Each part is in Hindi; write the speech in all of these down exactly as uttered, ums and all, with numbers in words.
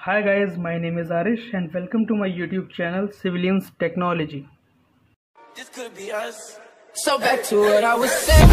Hi guys, my name is Arish and welcome to my YouTube channel Civilians Technology. This could be us. So back to what I was saying.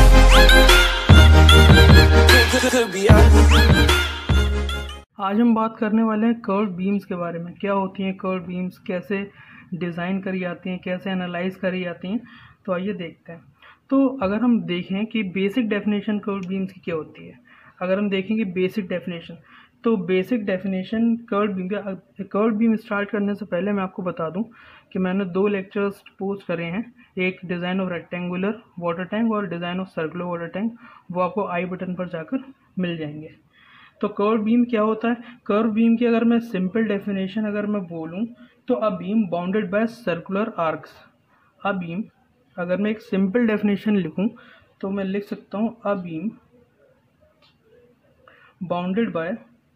Could, could be us. आज हम बात करने वाले हैं कर्व बीम्स के बारे में। क्या होती हैं कर्व बीम्स, कैसे डिज़ाइन करी जाती हैं, कैसे एनालाइज करी जाती हैं, तो आइए देखते हैं। तो अगर हम देखें कि बेसिक डेफिनेशन कर्व बीम्स की क्या होती है, अगर हम देखें कि बेसिक डेफिनेशन, तो बेसिक डेफिनेशन कर्व बीम का कर्व बीम स्टार्ट करने से पहले मैं आपको बता दूं कि मैंने दो लेक्चर्स पोस्ट करे हैं, एक design of rectangular water tank और design of circular water tank. वो आपको आई बटन पर जाकर मिल जाएंगे। तो कर्व बीम क्या होता है? कर्व बीम की अगर मैं सिंपल डेफिनेशन अगर मैं बोलूं तो a beam bounded by circular arcs. A beam, अगर मैं एक सिंपल डेफिनेशन लिखूं तो मैं लिख सकता हूं a beam bounded by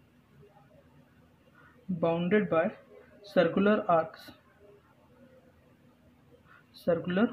bounded by circular arcs. Circular,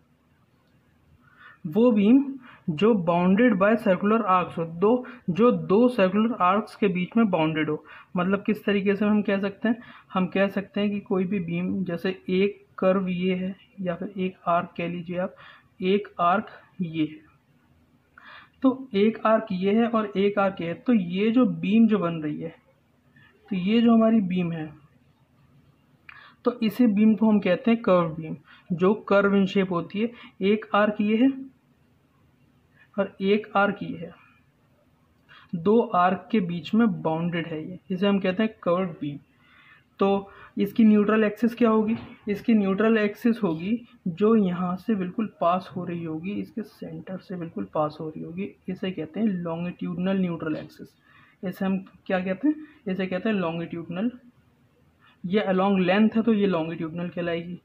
वो बीम जो बाउंडेड बाय सर्कुलर आर्क्स हो, दो जो दो सर्कुलर आर्क्स के बीच में बाउंडेड हो। मतलब किस तरीके से हम कह सकते हैं? हम कह सकते हैं कि कोई भी बीम, जैसे एक कर्व ये है या फिर एक आर्क कह लीजिए आप, एक आर्क ये है, तो एक आर्क ये है और एक आर्क ये है, तो ये जो बीम जो बन रही है, तो ये जो हमारी बीम है, तो इसी बीम को हम कहते हैं कर्व बीम, जो कर्व इन शेप होती है। एक आर्क ये है और एक आर्क ये है, दो आर्क के बीच में बाउंडेड है ये, इसे हम कहते हैं कर्व बीम। तो इसकी न्यूट्रल एक्सिस क्या होगी? इसकी न्यूट्रल एक्सिस होगी जो यहाँ से बिल्कुल पास हो रही होगी, इसके सेंटर से बिल्कुल पास हो रही होगी, इसे कहते हैं लॉन्गिट्यूडनल न्यूट्रल एक्सिस। इसे हम क्या कहते हैं? इसे कहते हैं लॉन्गिट्यूडनल। ये अलॉन्ग लेंथ है तो ये लॉन्गिट्यूडनल कहलाएगी,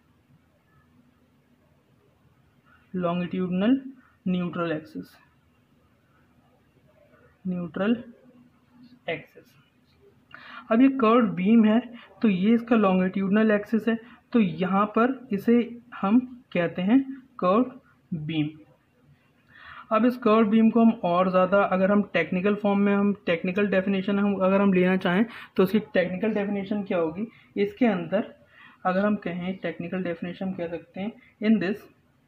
longitudinal neutral axis, neutral axis. अब ये कर्व बीम है तो ये इसका लॉन्गिट्यूडनल एक्सिस है, तो यहाँ पर इसे हम कहते हैं कर्व बीम। अब इस कर्व बीम को हम और ज़्यादा, अगर हम टेक्निकल फॉर्म में, हम टेक्निकल डेफिनेशन हम अगर हम लेना चाहें तो उसकी टेक्निकल डेफिनेशन क्या होगी? इसके अंदर अगर हम कहें टेक्निकल डेफिनेशन कह सकते हैं, in this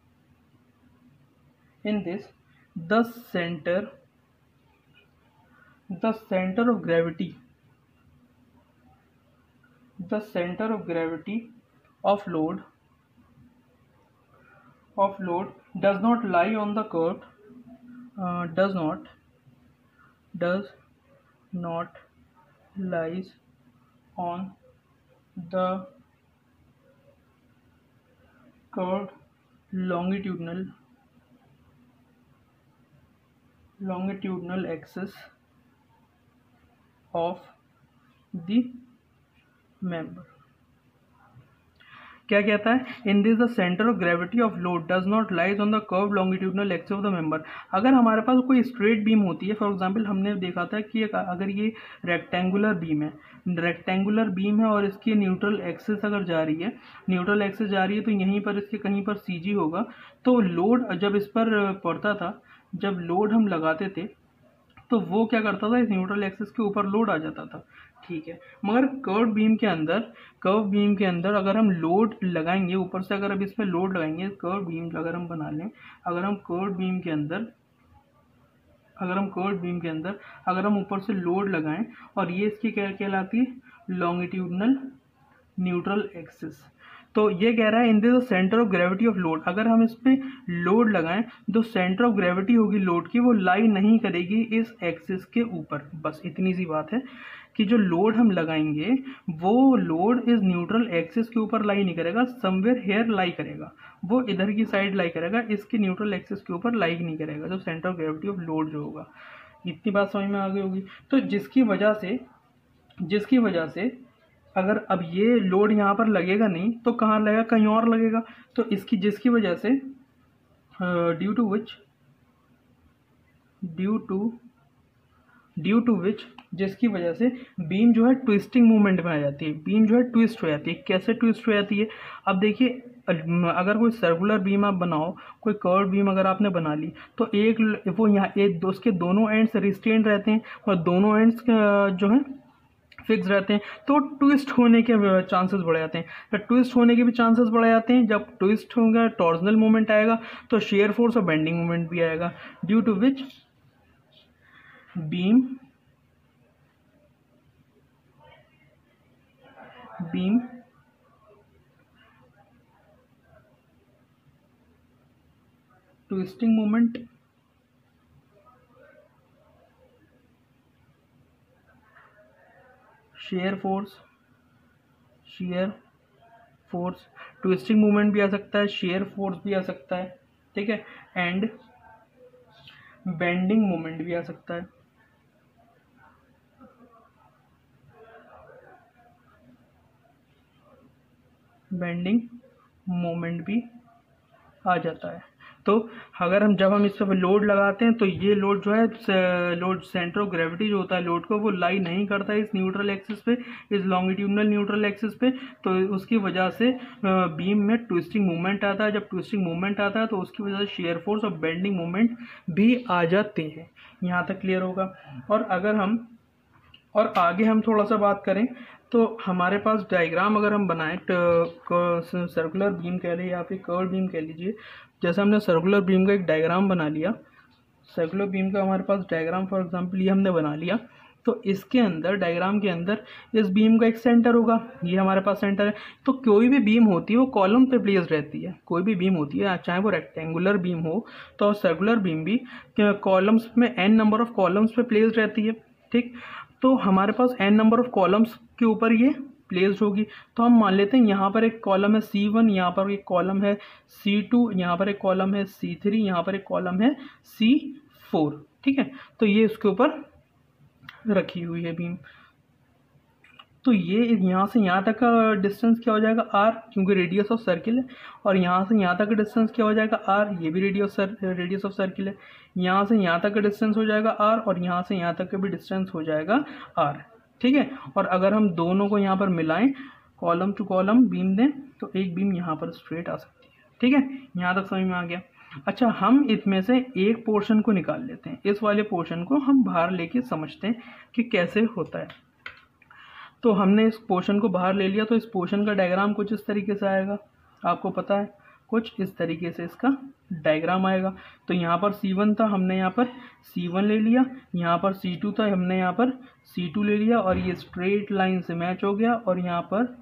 in this the center the center of gravity the center of gravity of load of load does not lie on the curve uh, does not does not lies on the curved longitudinal longitudinal axis of the member। क्या कहता है? In this the centre of gravity of load does not lies on the curve longitudinal axis of the member. अगर हमारे पास कोई स्ट्रेट बीम होती है, फॉर एग्जांपल हमने देखा था कि अगर ये रेक्टेंगुलर बीम है, रेक्टेंगुलर बीम है और इसकी न्यूट्रल एक्सिस अगर जा रही है, न्यूट्रल एक्सिस जा रही है, तो यहीं पर इसके कहीं पर सी जी होगा। तो लोड जब इस पर पड़ता था, जब लोड हम लगाते थे, तो वो क्या करता था? इस न्यूट्रल एक्सिस के ऊपर लोड आ जाता था, ठीक है। मगर कर्व बीम के अंदर कर्व बीम के अंदर अगर हम लोड लगाएंगे ऊपर से, अगर अब इस पर लोड लगाएंगे, कर्व बीम अगर हम बना लें, अगर हम कर्व बीम के अंदर अगर हम कर्व बीम के अंदर अगर हम ऊपर से लोड लगाएं, और ये इसकी क्या कहलाती है? Longitudinal neutral axis. तो ये कह रहा है in this centre of gravity of load, अगर हम इस पे लोड लगाएं तो सेंटर ऑफ ग्रेविटी होगी लोड की, वो लाई नहीं करेगी इस एक्सिस के ऊपर। बस इतनी सी बात है कि जो लोड हम लगाएंगे वो लोड इस न्यूट्रल एक्सिस के ऊपर लाई नहीं करेगा, समवेयर हेयर लाई करेगा, वो इधर की साइड लाई करेगा, इसके न्यूट्रल एक्सिस के ऊपर लाई नहीं करेगा, जो centre of gravity of load जो होगा। इतनी बात समझ में आ गई होगी। तो जिसकी वजह से जिसकी वजह से अगर अब ये लोड यहाँ पर लगेगा नहीं तो कहाँ लगेगा? कहीं और लगेगा। तो इसकी जिसकी वजह से due to which due to due to which जिसकी वजह से बीम जो है ट्विस्टिंग मूवमेंट में आ जाती है, बीम जो है ट्विस्ट हो जाती है। कैसे ट्विस्ट हो जाती है? अब देखिए, अगर कोई सर्कुलर बीम आप बनाओ, कोई कर्व बीम अगर आपने बना ली, तो एक वो यहाँ एक उसके दोनों एंड्स रिस्ट्रेन रहते हैं और दोनों एंड्स जो हैं फिक्स रहते हैं तो ट्विस्ट होने के चांसेस बढ़ जाते हैं। तो ट्विस्ट होने के भी चांसेस बढ़ जाते हैं। जब ट्विस्ट होगा टॉर्जनल मोमेंट आएगा तो शेयर फोर्स और बेंडिंग मोमेंट भी आएगा, due to which beam beam twisting moment shear force shear force twisting movement भी आ सकता है, शेयर फोर्स भी आ सकता है, ठीक है, एंड बेंडिंग मूवमेंट भी आ सकता है। बेंडिंग मोमेंट भी आ जाता है। तो अगर हम जब हम इस पर लोड लगाते हैं तो ये लोड जो है लोड सेंटर ऑफ ग्रेविटी जो होता है लोड को वो लाई नहीं करता है इस न्यूट्रल एक्सिस पे, इस लॉन्गिट्यूडनल न्यूट्रल एक्सिस पे। तो उसकी वजह से बीम में ट्विस्टिंग मूवमेंट आता है। जब ट्विस्टिंग मूवमेंट आता है तो उसकी वजह से शेयर फोर्स और बेंडिंग मूवमेंट भी आ जाते हैं। यहाँ तक क्लियर होगा। और अगर हम और आगे हम थोड़ा सा बात करें तो हमारे पास डायग्राम अगर हम बनाएं सर्कुलर बीम कह लीजिए या फिर कर्व बीम कह लीजिए, जैसे हमने सर्कुलर बीम का एक डायग्राम बना लिया, सर्कुलर बीम का हमारे पास डायग्राम फॉर एग्जांपल ये हमने बना लिया, तो इसके अंदर डायग्राम के अंदर इस बीम का एक सेंटर होगा, ये हमारे पास सेंटर है। तो कोई भी बीम होती है वो कॉलम पे प्लेस रहती है, कोई भी बीम होती है चाहे वो रेक्टेंगुलर बीम हो तो सर्कुलर बीम भी कॉलम्स में एन नंबर ऑफ कॉलम्स पे प्लेस रहती है, ठीक। तो हमारे पास एन नंबर ऑफ कॉलम्स के ऊपर ये प्लेस्ड होगी। तो हम मान लेते हैं यहाँ पर एक कॉलम है सी वन, यहाँ पर एक कॉलम है सी टू, यहाँ पर एक कॉलम है सी थ्री, यहाँ पर एक कॉलम है सी फोर, ठीक है। तो ये उसके ऊपर रखी हुई है बीम। तो ये यहाँ से यहाँ तक का डिस्टेंस क्या हो जाएगा आर, क्योंकि रेडियस ऑफ सर्किल है। और यहाँ से यहाँ तक का डिस्टेंस क्या हो जाएगा आर, ये भी रेडियस रेडियस ऑफ सर्किल है। यहाँ से यहाँ तक का डिस्टेंस हो जाएगा आर और यहाँ से यहाँ तक का भी डिस्टेंस हो जाएगा आर, ठीक है। और अगर हम दोनों को यहाँ पर मिलाएं, कॉलम टू कॉलम बीम दें, तो एक बीम यहाँ पर स्ट्रेट आ सकती है, ठीक है। यहाँ तक समझ में आ गया। अच्छा, हम इसमें से एक पोर्शन को निकाल लेते हैं, इस वाले पोर्शन को हम बाहर लेके समझते हैं कि कैसे होता है। तो हमने इस पोर्शन को बाहर ले लिया, तो इस पोर्शन का डायग्राम कुछ इस तरीके से आएगा, आपको पता है कुछ इस तरीके से इसका डायग्राम आएगा। तो यहाँ पर सी वन था, हमने यहाँ पर सी वन ले लिया, यहाँ पर सी टू था, हमने यहाँ पर सी टू ले लिया और ये स्ट्रेट लाइन से मैच हो गया और यहाँ पर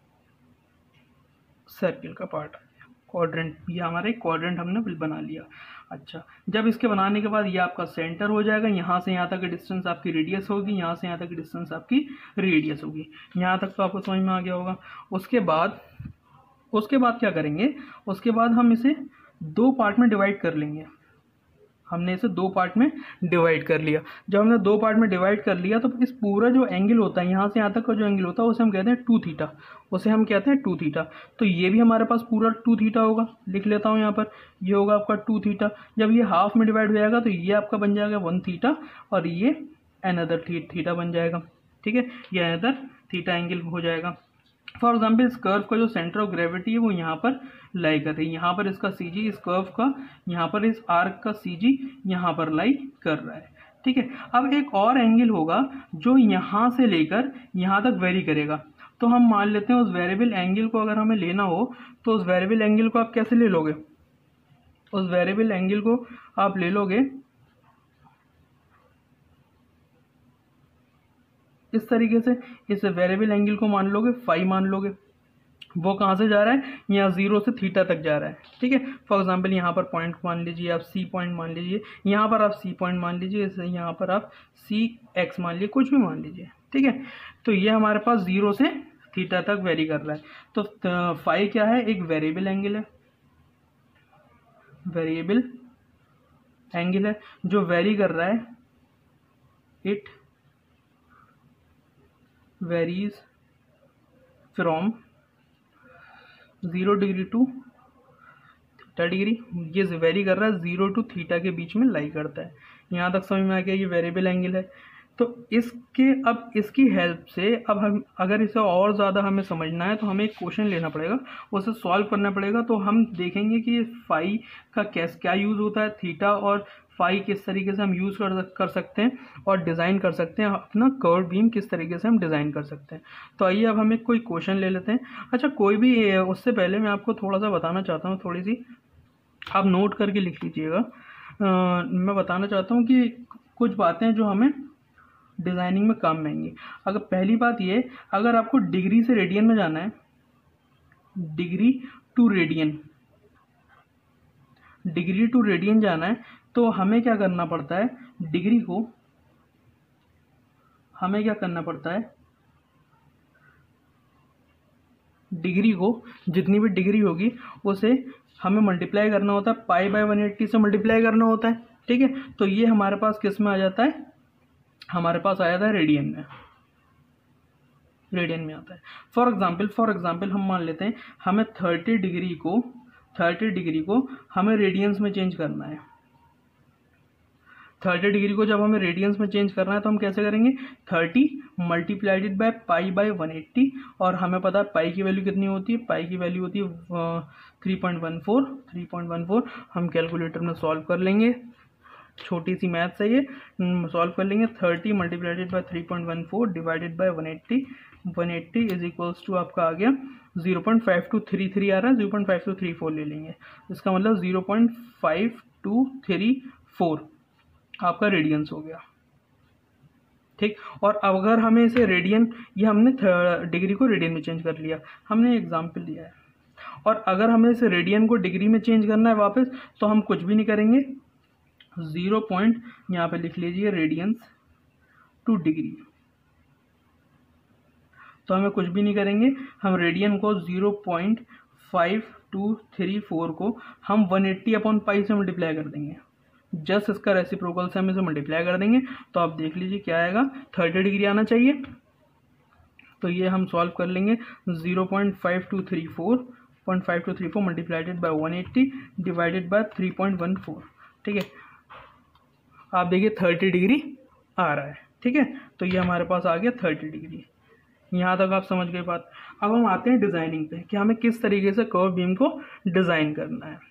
सर्किल का पार्ट आ गया, क्वाड्रेंट, ये हमारा एक क्वाड्रेंट हमने बना लिया। अच्छा, जब इसके बनाने के बाद ये आपका सेंटर हो जाएगा, यहाँ से यहाँ तक की डिस्टेंस आपकी रेडियस होगी, यहाँ से यहाँ तक की डिस्टेंस आपकी रेडियस होगी। यहाँ तक तो आपको समझ में आ गया होगा। उसके बाद उसके बाद क्या करेंगे, उसके बाद हम इसे दो पार्ट में डिवाइड कर लेंगे। हमने इसे दो पार्ट में डिवाइड कर लिया। जब हमने दो पार्ट में डिवाइड कर लिया तो इस पूरा जो एंगल होता है, यहाँ से यहाँ तक का जो एंगल होता है उसे हम कहते हैं टू थीटा, उसे हम कहते हैं टू थीटा। तो ये भी हमारे पास पूरा टू थीटा होगा, लिख लेता हूँ यहाँ पर, ये होगा आपका टू थीटा। जब ये हाफ में डिवाइड हो जाएगा तो ये आपका बन जाएगा वन थीटा और ये अनदर थीटा बन जाएगा, ठीक है, ये अनदर थीटा एंगल हो जाएगा। फॉर एग्जाम्पल इस कर्व का जो सेंटर ऑफ ग्रेविटी है वो यहाँ पर लाई कर रही है, यहाँ पर इसका सी जी, इस कर्व का यहाँ पर इस आर्क का सी जी यहाँ पर लाई कर रहा है, ठीक है। अब एक और एंगल होगा जो यहाँ से लेकर यहाँ तक वेरी करेगा। तो हम मान लेते हैं उस वेरिएबल एंगल को अगर हमें लेना हो तो उस वेरिएबल एंगल को आप कैसे ले लोगे, उस वेरिएबल एंगल को आप ले लोगे इस तरीके से, इस वेरिएबल एंगल को मान लोगे फाई मान लोगे। वो कहाँ से जा रहा है, यहाँ जीरो से थीटा तक जा रहा है, ठीक है। फॉर एग्जांपल यहाँ पर पॉइंट मान लीजिए, आप सी पॉइंट मान लीजिए, यहाँ पर आप सी पॉइंट मान लीजिए, यहाँ पर आप सी एक्स मान लीजिए, कुछ भी मान लीजिए, ठीक है। तो ये हमारे पास जीरो से थीटा तक वेरी कर रहा है। तो फाई क्या है, एक वेरिएबल एंगल है, वेरिएबल एंगल है जो वेरी कर रहा है, it varies from zero degree to theta degree. ये वेरी कर रहा है जीरो टू थीटा के बीच में लाई करता है। यहाँ तक समझ में आ गया, ये वेरिएबल एंगल है। तो इसके अब इसकी हेल्प से अब हम अगर इसे और ज़्यादा हमें समझना है तो हमें एक क्वेश्चन लेना पड़ेगा, उसे सॉल्व करना पड़ेगा। तो हम देखेंगे कि फाई का कैस क्या यूज़ होता है, थीटा और पाई किस तरीके से हम यूज़ कर कर सकते हैं और डिज़ाइन कर सकते हैं, अपना कर्व बीम किस तरीके से हम डिज़ाइन कर सकते हैं। तो आइए अब हम एक कोई क्वेश्चन ले लेते हैं। अच्छा, कोई भी, उससे पहले मैं आपको थोड़ा सा बताना चाहता हूँ, थोड़ी सी आप नोट करके लिख लीजिएगा। मैं बताना चाहता हूँ कि कुछ बातें जो हमें डिज़ाइनिंग में काम में आएंगी। अगर पहली बात ये, अगर आपको डिग्री से रेडियन में जाना है, degree to radian, degree to radian जाना है, तो हमें क्या करना पड़ता है, डिग्री को हमें क्या करना पड़ता है, डिग्री को जितनी भी डिग्री होगी उसे हमें मल्टीप्लाई करना होता है, पाई बाय वन एट्टी से मल्टीप्लाई करना होता है। ठीक है, तो ये हमारे पास किस में आ जाता है, हमारे पास आ जाता है रेडियन में, रेडियन में आता है। फॉर एग्जांपल फॉर एग्जांपल हम मान लेते हैं हमें थर्टी डिग्री को थर्टी डिग्री को हमें रेडियंस में चेंज करना है। थर्टी डिग्री को जब हमें रेडियंस में चेंज करना है तो हम कैसे करेंगे, thirty multiplied by pi by one eighty, और हमें पता है पाई की वैल्यू कितनी होती है, पाई की वैल्यू होती है three point one four three point one four. हम कैलकुलेटर में सॉल्व कर लेंगे, छोटी सी मैथ्स है ये, सॉल्व कर लेंगे। Thirty multiplied by three point one four divided by one eighty, one eighty is equals to आपका आ गया zero point five to three three आ रहा है, zero point five to three four ले लेंगे, इसका मतलब zero point five to three four आपका रेडियंस हो गया। ठीक, और अगर हमें इसे रेडियन, ये हमने डिग्री को रेडियन में चेंज कर लिया, हमने एग्जाम्पल लिया है, और अगर हमें इसे रेडियन को डिग्री में चेंज करना है वापस, तो हम कुछ भी नहीं करेंगे, ज़ीरो पॉइंट यहाँ पे लिख लीजिए रेडियंस टू डिग्री, तो हमें कुछ भी नहीं करेंगे, हम रेडियन को zero point five to three four को हम वन एट्टी अपॉन पाई से मल्टीप्लाई कर देंगे, जस्ट इसका रेसिप्रोकल से हम इसे मल्टीप्लाई कर देंगे, तो आप देख लीजिए क्या आएगा, थर्टी डिग्री आना चाहिए। तो ये हम सॉल्व कर लेंगे, zero point five to three four point five to three four multiplied by one eighty divided by three point one four. ठीक है, आप देखिए थर्टी डिग्री आ रहा है। ठीक है, तो ये हमारे पास आ गया थर्टी डिग्री। यहाँ तक आप समझ गए बात। अब हम आते हैं डिज़ाइनिंग पे कि हमें किस तरीके से कर्व बीम को डिज़ाइन करना है।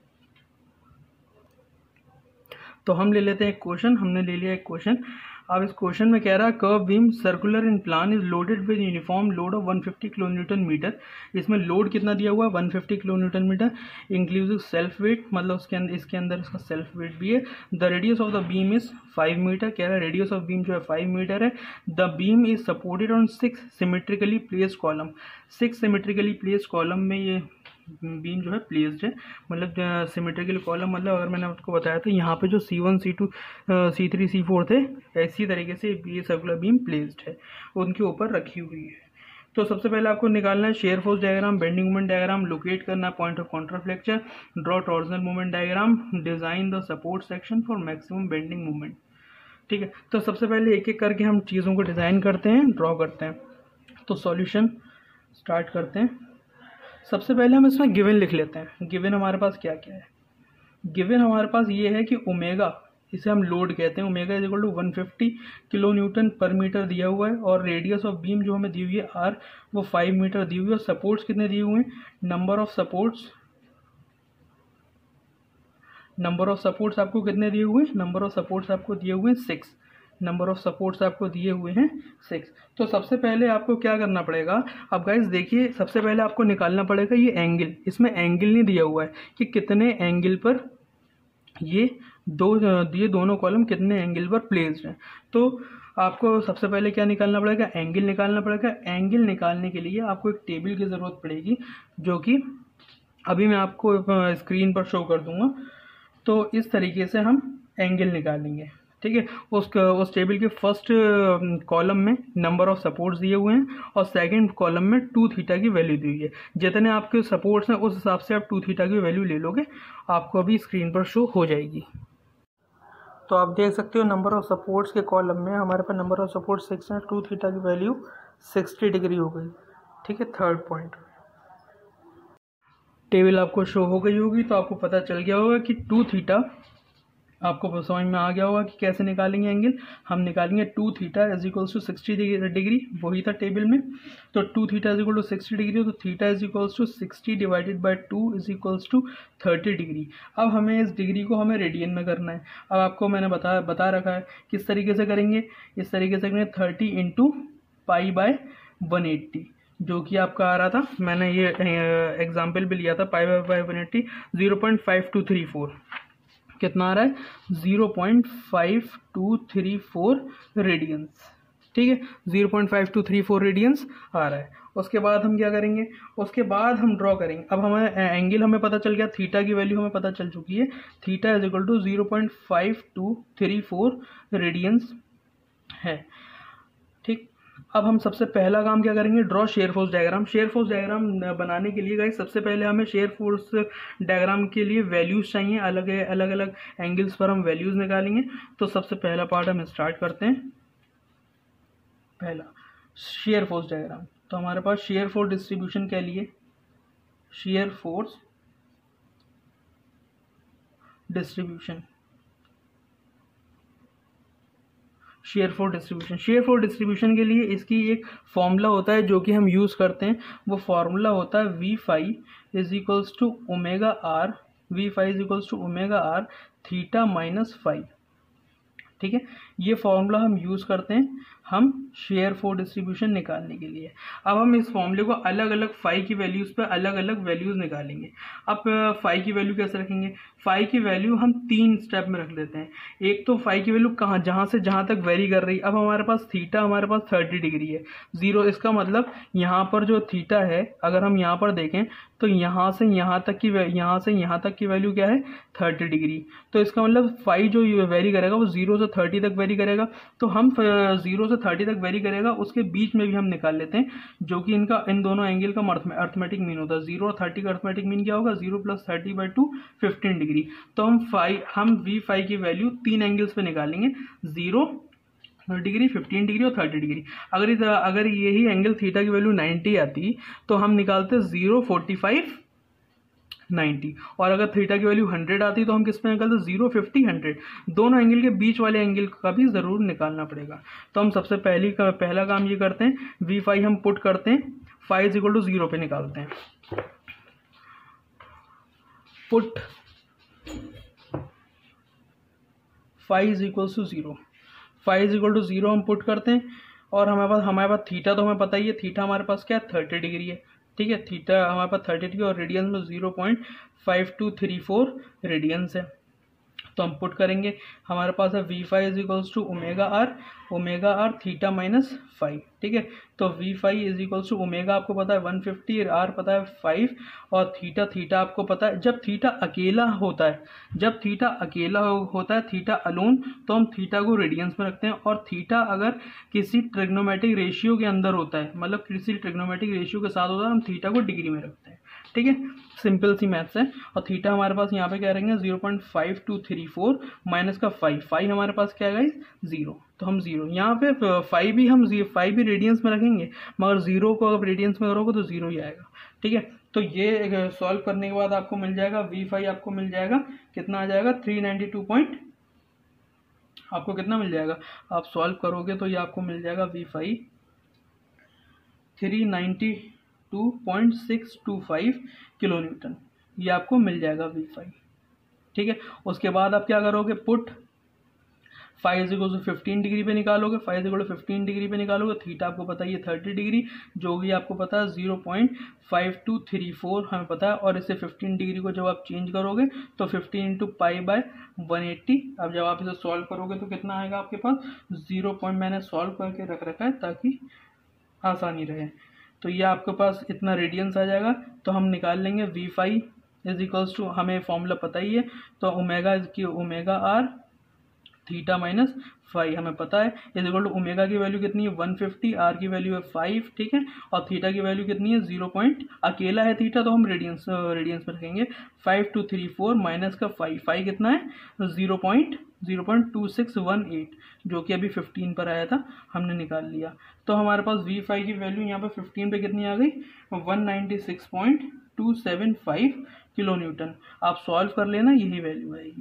तो हम ले लेते हैं एक क्वेश्चन, हमने ले लिया एक क्वेश्चन। अब इस क्वेश्चन में कह रहा है curve beam circular in plan is loaded with uniform load of one fifty kilo newton metre. इसमें लोड कितना दिया हुआ है, one fifty kilo newton metre, inclusive self weight, मतलब उसके अंदर इसके अंदर इसका सेल्फ वेट भी है। The radius of the beam is five metre, कह रहा है रेडियस ऑफ बीम जो है फाइव मीटर है। The beam is supported on six symmetrically placed column, six symmetrically placed column में ये बीम जो है प्लेस्ड है, मतलब सिमेट्रिकल कॉलम, मतलब अगर मैंने आपको बताया था यहाँ पे जो C one C two C three C four थे, ऐसी तरीके से ये सर्कुलर बीम प्लेस्ड है, उनके ऊपर रखी हुई है। तो सबसे पहले आपको निकालना है shear force diagram, bending moment diagram, locate करना है point of contraflexure, draw torsional moment diagram, design the support section for maximum bending moment. ठीक है, तो सबसे पहले एक एक करके हम चीज़ों को डिज़ाइन करते हैं, ड्रॉ करते हैं। तो सॉल्यूशन स्टार्ट करते हैं। सबसे पहले हम इसमें गिवन लिख लेते हैं। गिवन हमारे पास क्या क्या है, गिवन हमारे पास ये है कि ओमेगा, इसे हम लोड कहते हैं, omega is equal to one fifty kilo newton पर मीटर दिया हुआ है, और रेडियस ऑफ बीम जो हमें दी हुई है आर, वो फाइव मीटर दी हुई है, और सपोर्ट्स कितने दिए हुए हैं, number of supports, number of supports आपको कितने दिए हुए हैं, नंबर ऑफ सपोर्ट्स आपको दिए हुए हैं सिक्स, नंबर ऑफ सपोर्ट्स आपको दिए हुए हैं सिक्स। तो सबसे पहले आपको क्या करना पड़ेगा, अब गाइस देखिए, सबसे पहले आपको निकालना पड़ेगा ये एंगल। इसमें एंगल नहीं दिया हुआ है कि कितने एंगल पर ये दो ये दोनों कॉलम कितने एंगल पर प्लेस्ड हैं। तो आपको सबसे पहले क्या निकालना पड़ेगा, एंगल निकालना पड़ेगा। एंगल निकालने के लिए आपको एक टेबल की ज़रूरत पड़ेगी, जो कि अभी मैं आपको स्क्रीन पर शो कर दूंगा। तो इस तरीके से हम एंगल निकालेंगे। ठीक है, उस उस टेबल के फर्स्ट कॉलम में नंबर ऑफ सपोर्ट्स दिए हुए हैं, और सेकंड कॉलम में टू थीटा की वैल्यू दी हुई है। जितने आपके सपोर्ट्स हैं उस हिसाब से आप टू थीटा की वैल्यू ले लोगे, आपको अभी स्क्रीन पर शो हो जाएगी। तो आप देख सकते हो नंबर ऑफ सपोर्ट्स के कॉलम में हमारे पास नंबर ऑफ सपोर्ट सिक्स है, टू थीटा की वैल्यू सिक्सटी डिग्री हो गई। ठीक है, थर्ड पॉइंट, टेबल आपको शो हो गई होगी, तो आपको पता चल गया होगा कि टू थीटा आपको समझ में आ गया होगा कि कैसे निकालेंगे एंगल। हम निकालेंगे two theta is equals to sixty degree, वही था टेबल में। तो two theta is equal to sixty degree, तो theta is equals to sixty divided by two is equals to thirty degree. अब हमें इस डिग्री को हमें रेडियन में करना है। अब आपको मैंने बता बता रखा है किस तरीके से करेंगे। इस तरीके से करेंगे thirty into pi by one eighty, जो कि आपका आ रहा था, मैंने ये एग्जाम्पल भी लिया था, pi by one eighty zero point five to three four. कितना आ रहा है? Zero point five to three four radians. ठीक है, zero point five to three four radians आ रहा है। उसके बाद हम क्या करेंगे, उसके बाद हम ड्रॉ करेंगे। अब हमें एंगल हमें पता चल गया, थीटा की वैल्यू हमें पता चल चुकी है। Theta is equal to zero point five to three four radians है। ठीक, अब हम सबसे पहला काम क्या करेंगे, draw shear force diagram. Shear force diagram बनाने के लिए गाइस सबसे पहले हमें शेयर फोर्स डायग्राम के लिए वैल्यूज चाहिए, अलग अलग अलग एंगल्स पर हम वैल्यूज निकालेंगे। तो सबसे पहला पार्ट हम स्टार्ट करते हैं। पहला शेयर फोर्स डायग्राम, तो हमारे पास शेयर फोर्स डिस्ट्रीब्यूशन के लिए shear force distribution shear force distribution shear force distribution के लिए इसकी एक फॉर्मूला होता है जो कि हम यूज़ करते हैं। वो फॉर्मूला होता है V five is equals to omega R, V five is equals to omega R theta minus five. ठीक है, ये फॉर्मूला हम यूज़ करते हैं हम शेयर फोर्स डिस्ट्रीब्यूशन निकालने के लिए। अब हम इस फॉर्मूले को अलग अलग फाई की वैल्यूज़ पे अलग अलग वैल्यूज़ निकालेंगे। अब फाई की वैल्यू कैसे रखेंगे, फाई की वैल्यू हम तीन स्टेप में रख लेते हैं। एक तो फाई की वैल्यू कहाँ, जहाँ से जहाँ तक वेरी कर रही। अब हमारे पास थीटा हमारे पास थर्टी डिग्री है, जीरो, इसका मतलब यहाँ पर जो थीटा है, अगर हम यहाँ पर देखें तो यहाँ से यहाँ तक की यहाँ से यहाँ तक की वैल्यू क्या है, थर्टी डिग्री। तो इसका मतलब फाई जो वेरी करेगा वो जीरो से थर्टी तक वेरी करेगा। तो हम जीरो से थर्टी तक वेरी करेगा, उसके बीच में भी हम निकाल लेते हैं, जो कि इनका इन दोनों एंगल का अर्थमेटिक मीन होता है। जीरो और थर्टी का अर्थमेटिक मीन क्या होगा, zero plus thirty by two, fifteen degree. तो हम फाइव हम वी फाइव की वैल्यू तीन एंगल्स पे निकालेंगे, जीरो डिग्री, फिफ्टीन डिग्री और थर्टी डिग्री। अगर इस अगर यही एंगल थीटा की वैल्यू नाइन्टी आती तो हम निकालते जीरो, फोर्टी फाइव, नाइन्टी। और अगर थीटा की वैल्यू हंड्रेड आती तो हम किस पे निकालते, जीरो, फिफ्टी, हंड्रेड। दोनों एंगल के बीच वाले एंगल का भी जरूर निकालना पड़ेगा। तो हम सबसे पहली का पहला काम ये करते हैं, वी फाइव हम पुट करते हैं, five is equal to zero पे निकालते हैं। Put five is equal to zero, five is equal to zero हम पुट करते हैं। और हमारे पास हमारे पास थीटा तो हमें पता ही है, थीटा हमारे पास क्या है, थर्टी डिग्री है। ठीक है, थीटा हमारे पास थर्टी डिग्री और रेडियंस में zero point five to three four radians है। तो हम पुट करेंगे, हमारे पास है V five is equals to omega R, omega R theta minus five. ठीक है, तो V five is equals to omega आपको पता है वन फिफ्टी, आर पता है फाइव, और थीटा थीटा आपको पता है। जब थीटा अकेला होता है जब थीटा अकेला होता है थीटा अलोन, तो हम थीटा को रेडियंस में रखते हैं। और थीटा अगर किसी ट्रिग्नोमेट्रिक रेशियो के अंदर होता है, मतलब किसी ट्रिग्नोमेट्रिक रेशियो के साथ होता है, हम थीटा को डिग्री में रखते हैं। ठीक है, सिंपल सी मैथ्स है। और थीटा हमारे पास यहाँ पे क्या रहेंगे, zero point five to three four minus का फाइव, फाइव हमारे पास क्या है, जीरो। तो हम जीरो यहाँ पे फाइव भी हम फाइव भी रेडियंस में रखेंगे, मगर जीरो को अगर रेडियंस में करोगे तो जीरो ही आएगा। ठीक है, तो ये सॉल्व करने के बाद आपको मिल जाएगा वी फाइव, आपको मिल जाएगा कितना आ जाएगा, थ्री नाइन्टी टू पॉइंट, आपको कितना मिल जाएगा, आप सॉल्व करोगे तो ये आपको मिल जाएगा V five three ninety two point six two five kilo newton, ये आपको मिल जाएगा वी फाइव। ठीक है, उसके बाद आप क्या करोगे, put five is equal to fifteen degree पे निकालोगे, five is equal to fifteen degree पे निकालोगे, थीटा आपको पता है ये थर्टी डिग्री, जो भी आपको पता है zero point five to three four हमें पता है। और इसे फिफ्टीन डिग्री को जब आप चेंज करोगे तो fifteen into pi by one eighty. अब जब आप इसे सॉल्व करोगे तो कितना आएगा आपके पास, जीरो पॉइंट मैंने सॉल्व करके रख रखा है ताकि आसानी रहे। तो ये आपके पास इतना रेडियंस आ जाएगा। तो हम निकाल लेंगे V five is equals to, हमें फॉर्मूला पता ही है, तो ओमेगा की omega R theta minus five हमें पता है, इज इक्वल टू ओमेगा की वैल्यू कितनी है, वन फिफ्टी, आर की वैल्यू है फाइव। ठीक है, और थीटा की वैल्यू कितनी है, जीरो पॉइंट, अकेला है थीटा तो हम रेडियंस रेडियंस में रखेंगे, five to three four minus का फाइव, फाइव कितना है, zero point zero point two six one eight, जो कि अभी फिफ्टीन पर आया था, हमने निकाल लिया। तो हमारे पास वी फाइव की वैल्यू यहाँ पर फिफ्टीन पे कितनी आ गई, one ninety six point two seven five kilo newton. आप सॉल्व कर लेना, यही वैल्यू आएगी।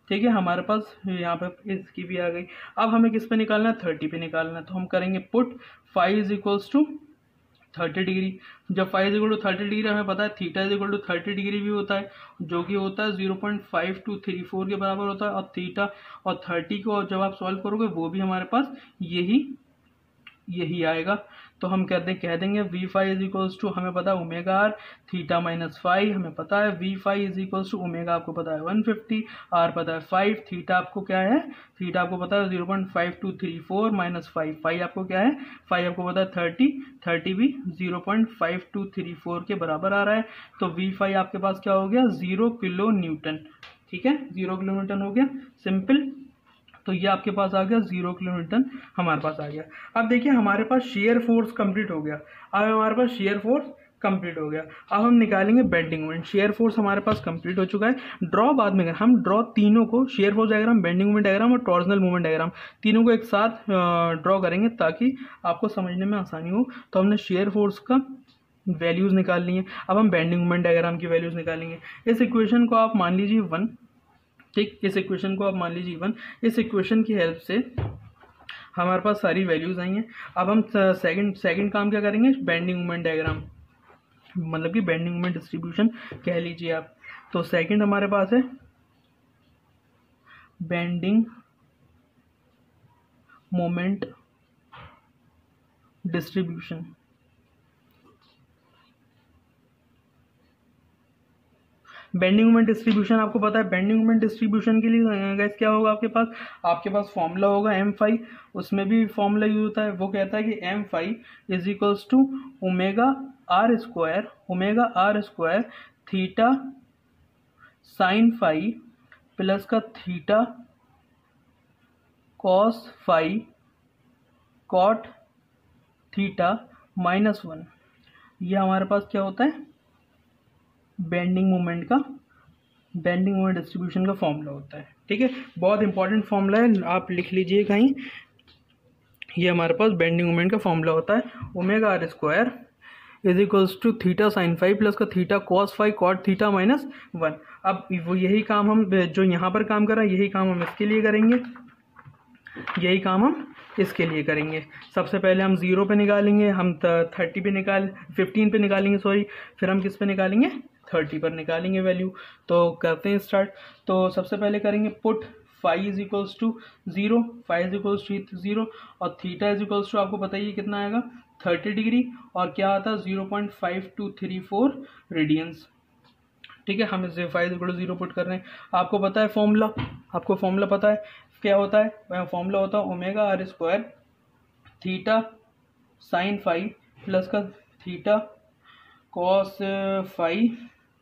ठीक है, हमारे पास यहाँ पे इसकी भी आ गई। अब हमें किस पे निकालना है, थर्टी पे निकालना है, तो हम करेंगे put five is equals to thirty degree. जब five is equal to thirty degree हमें पता है theta is equal to thirty degree भी होता है, जो कि होता है zero point five to three four के बराबर होता है, और थीटा और थर्टी को जब आप सॉल्व करोगे वो भी हमारे पास यही यही आएगा। तो हम कहते कह देंगे V five is equals to, हमें पता है omega R, theta minus five हमें पता है, V five is equals to omega आपको पता है वन फिफ्टी, आर पता है फाइव, थीटा आपको क्या है, थीटा आपको पता है zero point five to three four minus five, five आपको क्या है, फाइव आपको पता है थर्टी, थर्टी भी zero point five to three four के बराबर आ रहा है। तो वी फाइव आपके पास क्या हो गया, जीरो किलो न्यूटन। ठीक है, जीरो किलो न्यूटन हो गया, सिंपल। तो ये आपके पास आ गया जीरो किलो न्यूटन हमारे पास आ गया। अब देखिए हमारे पास शेयर फोर्स कंप्लीट हो गया। अब हमारे पास शेयर फोर्स कंप्लीट हो गया। अब हम निकालेंगे बेंडिंग मोमेंट। शेयर फोर्स हमारे पास कंप्लीट हो चुका है, ड्रॉ बाद में हम ड्रॉ तीनों को, shear force diagram, bending moment diagram और टॉर्जनल मोमेंट डायग्राम, तीनों को एक साथ ड्रॉ करेंगे ताकि आपको समझने में आसानी हो। तो हमने शेयर फोर्स का वैल्यूज़ निकाल ली है, अब हम बेंडिंग मोमेंट डायग्राम की वैल्यूज़ निकालेंगे। इस इक्वेशन को आप मान लीजिए वन, ठीक, इस इक्वेशन को आप मान लीजिए वन। इस इक्वेशन की हेल्प से हमारे पास सारी वैल्यूज आई हैं। अब हम सेकंड सेकंड काम क्या करेंगे, बेंडिंग मोमेंट डायग्राम, मतलब कि बेंडिंग मोमेंट डिस्ट्रीब्यूशन कह लीजिए आप। तो सेकंड हमारे पास है bending moment distribution. Bending moment distribution आपको पता है, बेंडिंग मोमेंट डिस्ट्रीब्यूशन के लिए गाइस क्या होगा आपके पास, आपके पास फॉर्मूला होगा एम फाइव, उसमें भी फॉर्मूला यूज होता है। वो कहता है कि M five is equals to omega R square, omega R square theta sine five plus का theta cos five cot theta minus one. ये हमारे पास क्या होता है, बेंडिंग मोमेंट का, बेंडिंग मोमेंट डिस्ट्रीब्यूशन का फॉर्मूला होता है। ठीक है, बहुत इंपॉर्टेंट फॉर्मूला है, आप लिख लीजिए कहीं। ये हमारे पास बेंडिंग मोमेंट का फॉर्मूला होता है, omega R square is equals to theta sine five plus का theta cos five cot theta minus one. अब वो यही काम हम जो यहाँ पर काम कर रहा है, यही काम हम इसके लिए करेंगे, यही काम हम इसके लिए करेंगे। सबसे पहले हम जीरो पे निकालेंगे, हम थर्टी पे निकाल फिफ्टीन पे निकालेंगे सॉरी, फिर हम किस पे निकालेंगे, थर्टी पर निकालेंगे वैल्यू। तो करते हैं स्टार्ट। तो सबसे पहले करेंगे put five is equals to zero, five is equals to zero, और थीटा इज इक्वल्स टू आपको बताइए कितना आएगा, थर्टी डिग्री, और क्या आता है zero point five to three four radians. ठीक है, हम इसे five equal to zero put कर रहे हैं। आपको पता है फॉर्मूला, आपको फॉर्मूला पता है क्या होता है, फॉर्मूला होता है omega R square theta sine five plus का theta cos five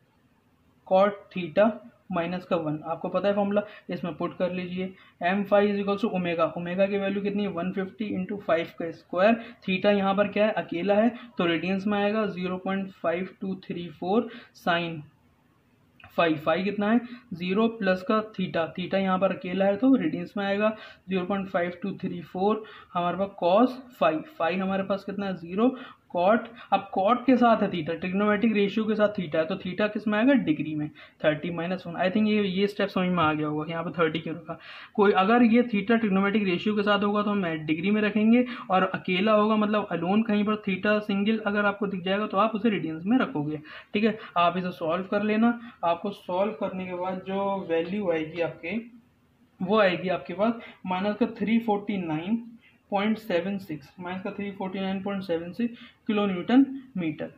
cot theta minus का वन। आपको पता है फॉर्मूला, इसमें पुट कर लीजिए। M five is equals to omega, omega की वैल्यू कितनी है, वन फिफ्टी इंटू फाइव का स्क्वायर, थीटा यहाँ पर क्या है, अकेला है, तो रेडियंस में आएगा zero point five to three four sine five, five कितना है, जीरो प्लस का थीटा, थीटा यहाँ पर अकेला है तो रेडियंस में आएगा zero point five to three four. हमारे पास कॉस फाइव, फाइव हमारे पास कितना है, जीरो, कॉट, अब कॉट के साथ है थीटा, ट्रिग्नोमेट्रिक रेशियो के साथ थीटा है, तो थीटा किस में आएगा, डिग्री में, thirty minus one. I think ये ये स्टेप समझ में आ गया होगा, यहाँ पे थर्टी क्यों रखा। कोई अगर ये थीटा ट्रिग्नोमेट्रिक रेशियो के साथ होगा तो हम डिग्री में रखेंगे, और अकेला होगा मतलब अलोन कहीं पर थीटा सिंगल अगर आपको दिख जाएगा तो आप उसे रेडियंस में रखोगे। ठीक है, आप इसे सॉल्व कर लेना। आपको सॉल्व करने के बाद जो वैल्यू आएगी आपके, वो आएगी आपके पास माइनस का three forty nine point seven six, minus का three forty nine point seven six kilo newton metre.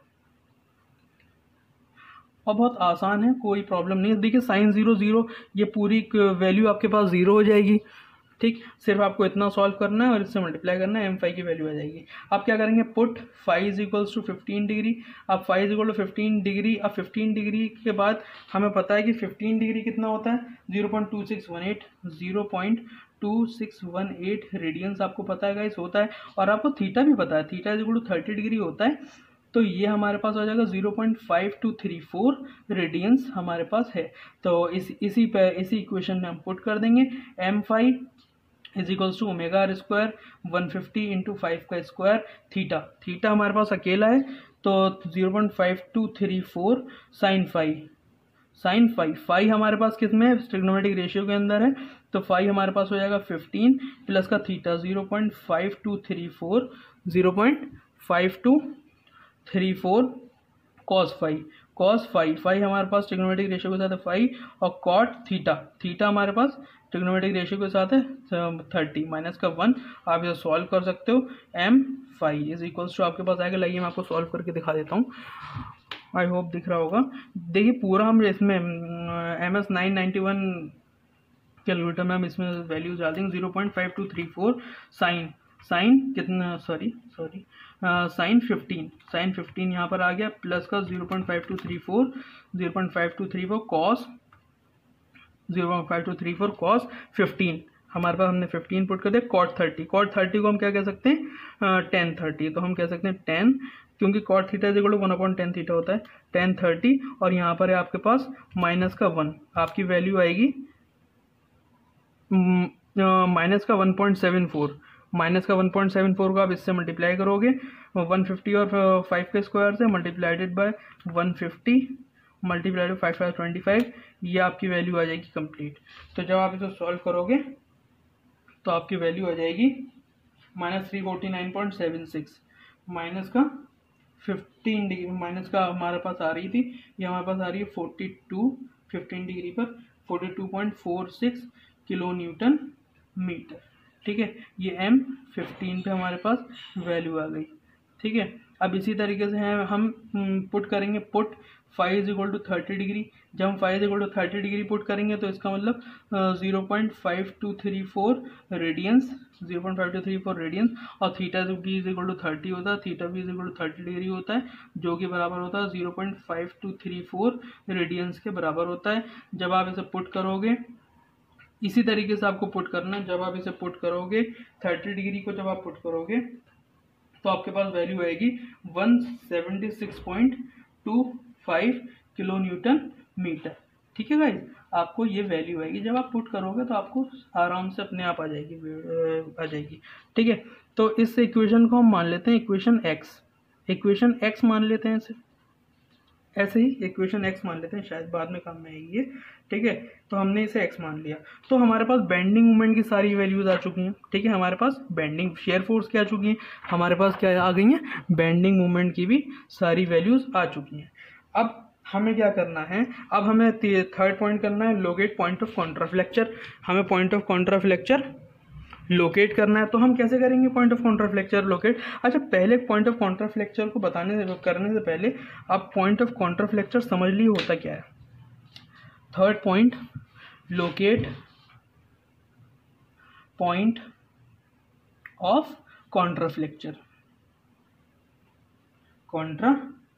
और बहुत आसान है, कोई प्रॉब्लम नहीं है। देखिए साइन जीरो जीरो, ये पूरी वैल्यू आपके पास जीरो हो जाएगी। ठीक, सिर्फ आपको इतना सॉल्व करना है और इससे मल्टीप्लाई करना है, एम फाइव की वैल्यू आ जाएगी। आप क्या करेंगे, put five is equals to fifteen degree. अब five is equal to fifteen degree, अब फिफ्टीन डिग्री के बाद हमें पता है कि फिफ्टीन डिग्री कितना होता है, zero point two six one eight, zero point two six one eight radians आपको पता है गाइस होता है, और आपको थीटा भी पता है, theta is equal to thirty degree होता है। तो ये हमारे पास हो जाएगा zero point five to three four radians हमारे पास है। तो इस इसी पे इसी इक्वेशन में हम पुट कर देंगे, M five is equals to omega R square one fifty into five का स्क्वायर, थीटा, थीटा हमारे पास अकेला है तो जीरो point five to three four sine five, sine five, five हमारे पास किस में है, ट्रिग्नोमेट्रिक रेशियो के अंदर है, तो फाइव हमारे पास हो जाएगा फिफ्टीन प्लस का theta zero point five to three four zero point five to three four cos five, cos five, five हमारे पास ट्रिग्नोमेट्रिक रेशियो के साथ है फाइव, और कॉट थीटा, थीटा हमारे पास ट्रिग्नोमेट्रिक रेशियो के साथ है थर्टी माइनस का वन। आप इसे सॉल्व कर सकते हो, M five is equals to आपके पास आएगा, लाइए मैं आपको सॉल्व करके दिखा देता हूँ, आई होप दिख रहा होगा। देखिए पूरा हम इसमें M S nine ninety one calculator में हम इसमें वैल्यूज डाल देंगे, zero point five to three four sine, sine कितना, sorry sorry sine fifteen, sine fifteen यहाँ पर आ गया, प्लस का zero point five to three four zero point five to three four cos zero point five to three four cos fifteen, हमारे पास हमने फिफ्टीन पुट कर दिया, कॉट थर्टी, कॉट थर्टी को हम क्या कह सकते हैं, टेन थर्टी, तो हम कह सकते हैं टेन, क्योंकि cot theta is equal to one upon tan theta होता है, टेन थर्टी, और यहाँ पर है आपके पास माइनस का वन, आपकी वैल्यू आएगी माइनस का one point seven four, minus का वन पॉइंट सेवन फोर को आप इससे मल्टीप्लाई करोगे वन फिफ्टी और फाइव के स्क्वायर से, multiplied by one fifty multiplied five five twenty five, ये आपकी वैल्यू आ जाएगी कंप्लीट। तो जब आप इसे सॉल्व करोगे तो आपकी वैल्यू आ जाएगी minus three forty nine point seven six, minus का फिफ्टीन डिग्री, माइनस का हमारे पास आ रही थी, ये हमारे पास आ रही है फोर्टी टू, फिफ्टीन डिग्री पर forty two point four six kilo newton metre, ठीक है, ये एम फिफ्टीन पे हमारे पास वैल्यू आ गई, ठीक है। अब इसी तरीके से है हम पुट करेंगे, put five is equal to thirty degree, जब हम five is equal to thirty degree put करेंगे तो इसका मतलब zero point five to three four radians, zero point five to three four radians, और थीटा भी इज इक्वल टू थर्टी होता है, थीटा भी is equal to thirty degree होता है, जो कि बराबर होता है zero point five to three four radians के बराबर होता है। जब आप इसे पुट करोगे, इसी तरीके से आपको पुट करना है, जब आप इसे पुट करोगे थर्टी डिग्री को जब आप पुट करोगे तो आपके पास वैल्यू आएगी one seventy six point two five kilo newton metre, ठीक है गाइस, आपको ये वैल्यू आएगी, जब आप पुट करोगे तो आपको आराम से अपने आप आ जाएगी आ जाएगी ठीक है। तो इस इक्वेशन को हम मान लेते हैं इक्वेशन एक्स, इक्वेशन एक्स मान लेते हैं इसे, ऐसे ही इक्वेशन एक्स मान लेते हैं, शायद बाद में काम में आएगी ये, ठीक है। तो हमने इसे एक्स मान लिया, तो हमारे पास बेंडिंग मोमेंट की सारी वैल्यूज आ चुकी हैं, ठीक है, हमारे पास बेंडिंग शेयर फोर्स की आ चुकी हैं, हमारे पास क्या आ गई हैं, बेंडिंग मोमेंट की भी सारी वैल्यूज आ चुकी हैं। अब हमें क्या करना है, अब हमें थर्ड पॉइंट करना है, लोकेट पॉइंट ऑफ कॉन्ट्राफ्लेक्चर, हमें पॉइंट ऑफ कॉन्ट्राफ्लेक्चर लोकेट करना है। तो हम कैसे करेंगे पॉइंट ऑफ कॉन्ट्राफ्लेक्चर लोकेट, अच्छा पहले पॉइंट ऑफ कॉन्ट्राफ्लेक्चर को बताने से करने से पहले आप पॉइंट ऑफ कॉन्ट्राफ्लेक्चर समझ लिए होता क्या है। Third point, locate point of contraflexure, contra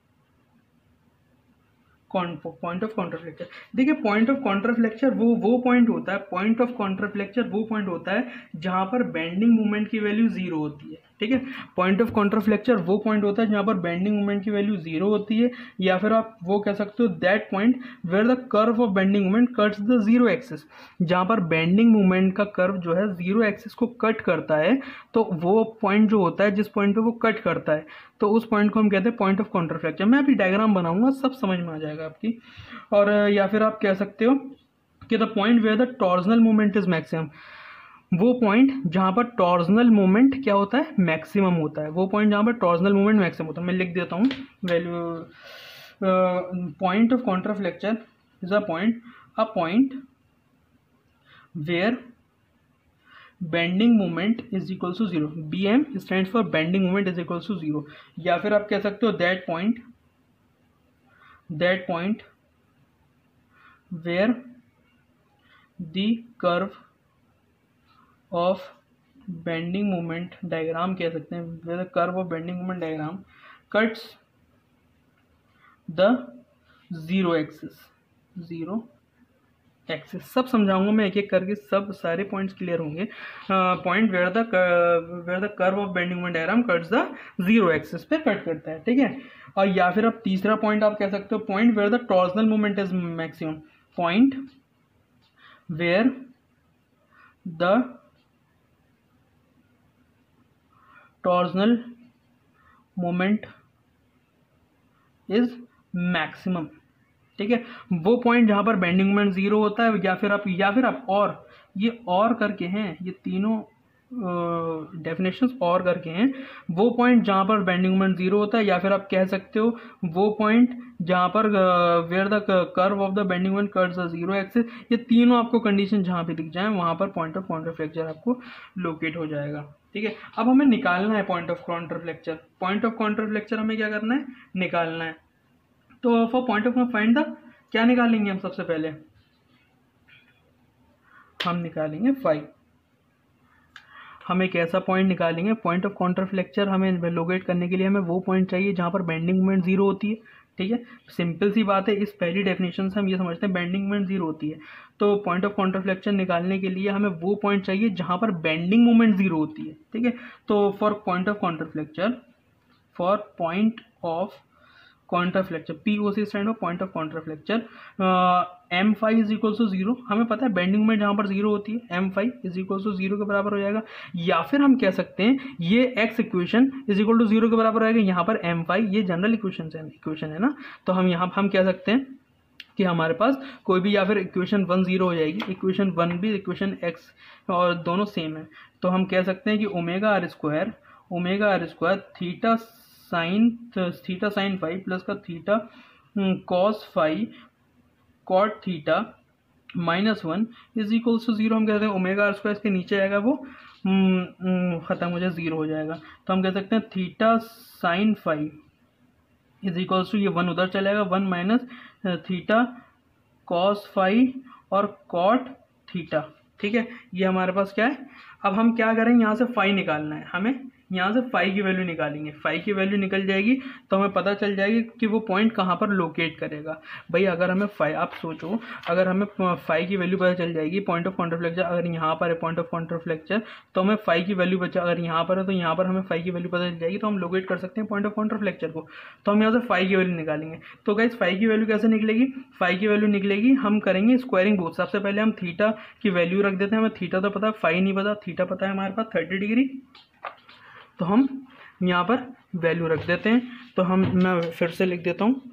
point of contraflexure, देखिए पॉइंट ऑफ कॉन्ट्राफ्लेक्चर वो वो पॉइंट होता है, पॉइंट ऑफ कॉन्ट्राफ्लेक्चर वो पॉइंट होता है जहां पर बेंडिंग मोमेंट की वैल्यू जीरो होती है, ठीक है। पॉइंट ऑफ कॉन्ट्राफ्लेक्चर वो पॉइंट होता है जहां पर बेंडिंग मोमेंट की वैल्यू जीरो होती है, या फिर आप वो कह सकते हो that point where the curve of bending moment cuts the zero axis, जहां पर बेंडिंग मोमेंट का कर्व जो है जीरो एक्सिस को कट करता है, तो वो पॉइंट जो होता है जिस पॉइंट पे वो कट करता है, तो उस पॉइंट को हम कहते हैं पॉइंट ऑफ कॉन्ट्राफ्लेक्चर। मैं अभी डायग्राम बनाऊंगा, सब समझ में आ जाएगा आपकी। और या फिर आप कह सकते हो कि the point where the torsional moment is maximum, वो पॉइंट जहां पर टॉर्जनल मोमेंट क्या होता है, मैक्सिमम होता है, वो पॉइंट जहां पर टॉर्जनल मोमेंट मैक्सिमम होता है। मैं लिख देता हूं value, point of contraflexure is a point a point where bending moment is equal to zero, B M stand for bending moment is equal to zero, या फिर आप कह सकते हो that point that point where the curve of bending moment diagram कह सकते हैं, where the curve of bending moment diagram cuts the zero axis, zero axis, सब समझाऊंगा मैं एक एक करके, सब सारे पॉइंट्स क्लियर होंगे। Point where the where the curve of bending moment diagram cuts the zero axis पे कट करता है, ठीक है। और या फिर आप तीसरा पॉइंट आप कह सकते हो point where the torsional moment is maximum, point where the torsional moment is maximum, ठीक है। वो पॉइंट जहाँ पर बेंडिंग मोमेंट जीरो होता है, या फिर आप या फिर आप और ये और करके हैं, ये तीनों डेफिनेशंस और करके हैं, वो पॉइंट जहाँ पर बेंडिंग मोमेंट जीरो होता है, या फिर आप कह सकते हो वो पॉइंट जहाँ पर where the curve of the bending moment curves the zero axis, ये तीनों आपको कंडीशन जहाँ पे दिख जाए वहाँ पर पॉइंट ऑफ काउंटर फ्रैक्चर आपको लोकेट हो जाएगा। ठीक है, अब हमें निकालना है point of counter fracture. Point of counter fracture हमें क्या करना है, निकालना है। तो for point of find the, क्या निकालेंगे हम सबसे पहले, हम निकालेंगे फाइव। हम एक ऐसा पॉइंट निकालेंगे, पॉइंट ऑफ काउंटर फ्रैक्चर हमें लोकेट करने के लिए हमें वो पॉइंट चाहिए जहाँ पर बेंडिंग मोमेंट जीरो होती है। ठीक है, सिंपल सी बात है, इस पहली डेफिनेशन से हम ये समझते हैं बेंडिंग मोमेंट जीरो होती है। तो पॉइंट ऑफ काउंटर फ्रैक्चर निकालने के लिए हमें वो पॉइंट चाहिए जहाँ पर बेंडिंग मोमेंट जीरो होती है। ठीक है, तो for point of counter fracture, for point of counter fracture, P O C stand of point of counter fracture, M five is equal to zero. हमें पता है बेंडिंग मोमेंट जहाँ पर जीरो होती है M five is equal to zero के बराबर हो जाएगा। या फिर हम कह सकते हैं ये X equation is equal to zero के बराबर आएगा। यहाँ पर एम फाइव ये जनरल इक्वेशन है इक्वेशन है ना, तो हम यहाँ हम कह सकते हैं कि हमारे पास कोई भी, या फिर इक्वेशन वन जीरो हो जाएगी, इक्वेशन वन भी इक्वेशन एक्स और दोनों सेम है। तो हम कह सकते हैं कि omega R square omega R square theta sine theta sine five plus का theta cos five cot theta minus one is equals to zero. हम कहते हैं ओमेगा आर स्क्वायर के नीचे आएगा वो ख़त्म हो जाए, जीरो हो जाएगा। तो हम कह सकते हैं theta sine five is equals to, ये वन उधर चलेगा, one minus theta cos five और कॉट थीटा। ठीक है, ये हमारे पास क्या है। अब हम क्या करेंगे, यहाँ से फाइव निकालना है हमें, यहाँ से फाइव की वैल्यू निकालेंगे। फाइव की वैल्यू निकल जाएगी तो हमें पता चल जाएगी कि वो पॉइंट कहाँ पर लोकेट करेगा। भाई अगर हमें फाइव, आप सोचो अगर हमें फाइव की वैल्यू पता चल जाएगी, पॉइंट ऑफ काउंटर फ्रैक्चर अगर यहाँ पर है पॉइंट ऑफ काउंटर फ्रैक्चर, तो हमें फाइव की वैल्यू बचा, अगर यहाँ पर है तो यहाँ पर हमें फाइव की वैल्यू पता चल जाएगी, तो हम लोकेट कर सकते हैं पॉइंट ऑफ काउंटर फ्रैक्चर को। तो हम यहाँ से फाइव की वैल्यू निकालेंगे। तो गाइस फाइव की वैल्यू कैसे निकलेगी, फाइव की वैल्यू निकलेगी, हम करेंगे स्क्वायरिंग बोथ। सबसे पहले हम थीटा की वैल्यू रख देते हैं, हमें थीटा तो पता है, फाइव नहीं पता, थीटा पता है हमारे पास थर्टी डिग्री, तो हम यहाँ पर वैल्यू रख देते हैं। तो हम मैं फिर से लिख देता हूँ,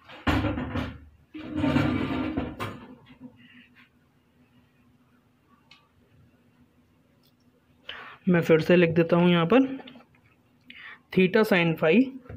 मैं फिर से लिख देता हूँ यहाँ पर theta sine five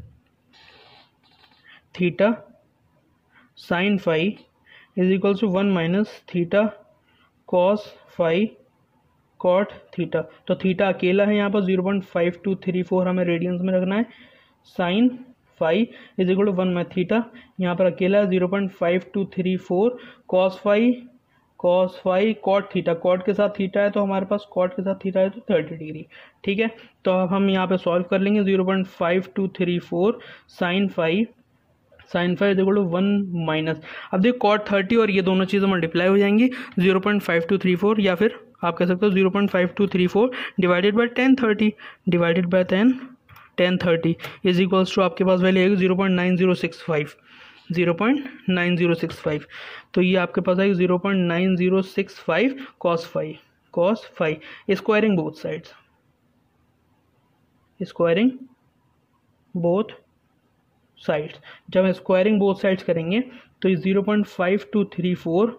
theta sine five is equals to one minus theta cos five cot theta. तो थीटा अकेला है यहाँ पर zero point five to three four हमें रेडियंस में रखना है। Sine five is equal to one में थीटा यहाँ पर अकेला है zero point five to three four, cos five cos five cot theta, cot के साथ थीटा है तो हमारे पास कॉट के साथ थीटा है तो थर्टी डिग्री। ठीक है, तो अब हम यहाँ पे सॉल्व कर लेंगे। Zero point five to three four sine five sine five equal to one minus, अब देखो कॉट थर्टी और ये दोनों चीज़ें मल्टीप्लाई हो जाएंगी, zero point five to three four, या फिर आप कह सकते हो zero point five to three four divided by ten thirty divided by ten ten thirty is equals to आपके पास वैल्यू आएगी zero point nine zero six five zero point nine zero six five. तो ये आपके पास आएगी zero point nine zero six five cos five cos five, squaring both sides, squaring both sides. जब हम स्क्वायरिंग बोथ साइड्स करेंगे तो ये zero point five to three four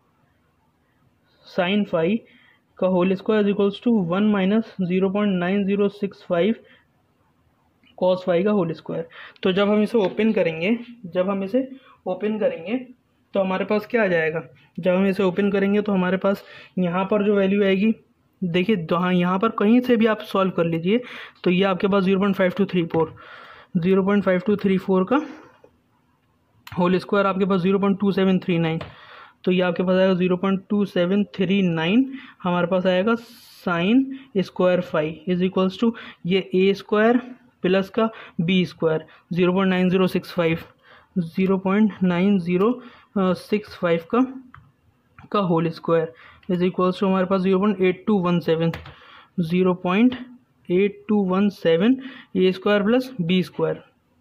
sine five का whole square equals to one minus zero point nine zero six five cos five का होल स्क्वायर। तो जब हम इसे ओपन करेंगे जब हम इसे ओपन करेंगे तो हमारे पास क्या आ जाएगा, जब हम इसे ओपन करेंगे तो हमारे पास यहाँ पर जो वैल्यू आएगी, देखिए हाँ यहाँ पर कहीं से भी आप सॉल्व कर लीजिए, तो ये आपके पास zero point five to three four zero point five to three four का होल स्क्वायर आपके पास zero point two seven three nine, तो ये आपके पास आएगा zero point two seven three nine, हमारे पास आएगा sine square five is equals to ये ए स्क्वायर प्लस का B square zero point nine zero six five zero point nine zero six five का का whole square is equals to हमारे पास zero point eight two one seven zero point eight two one seven A square plus B square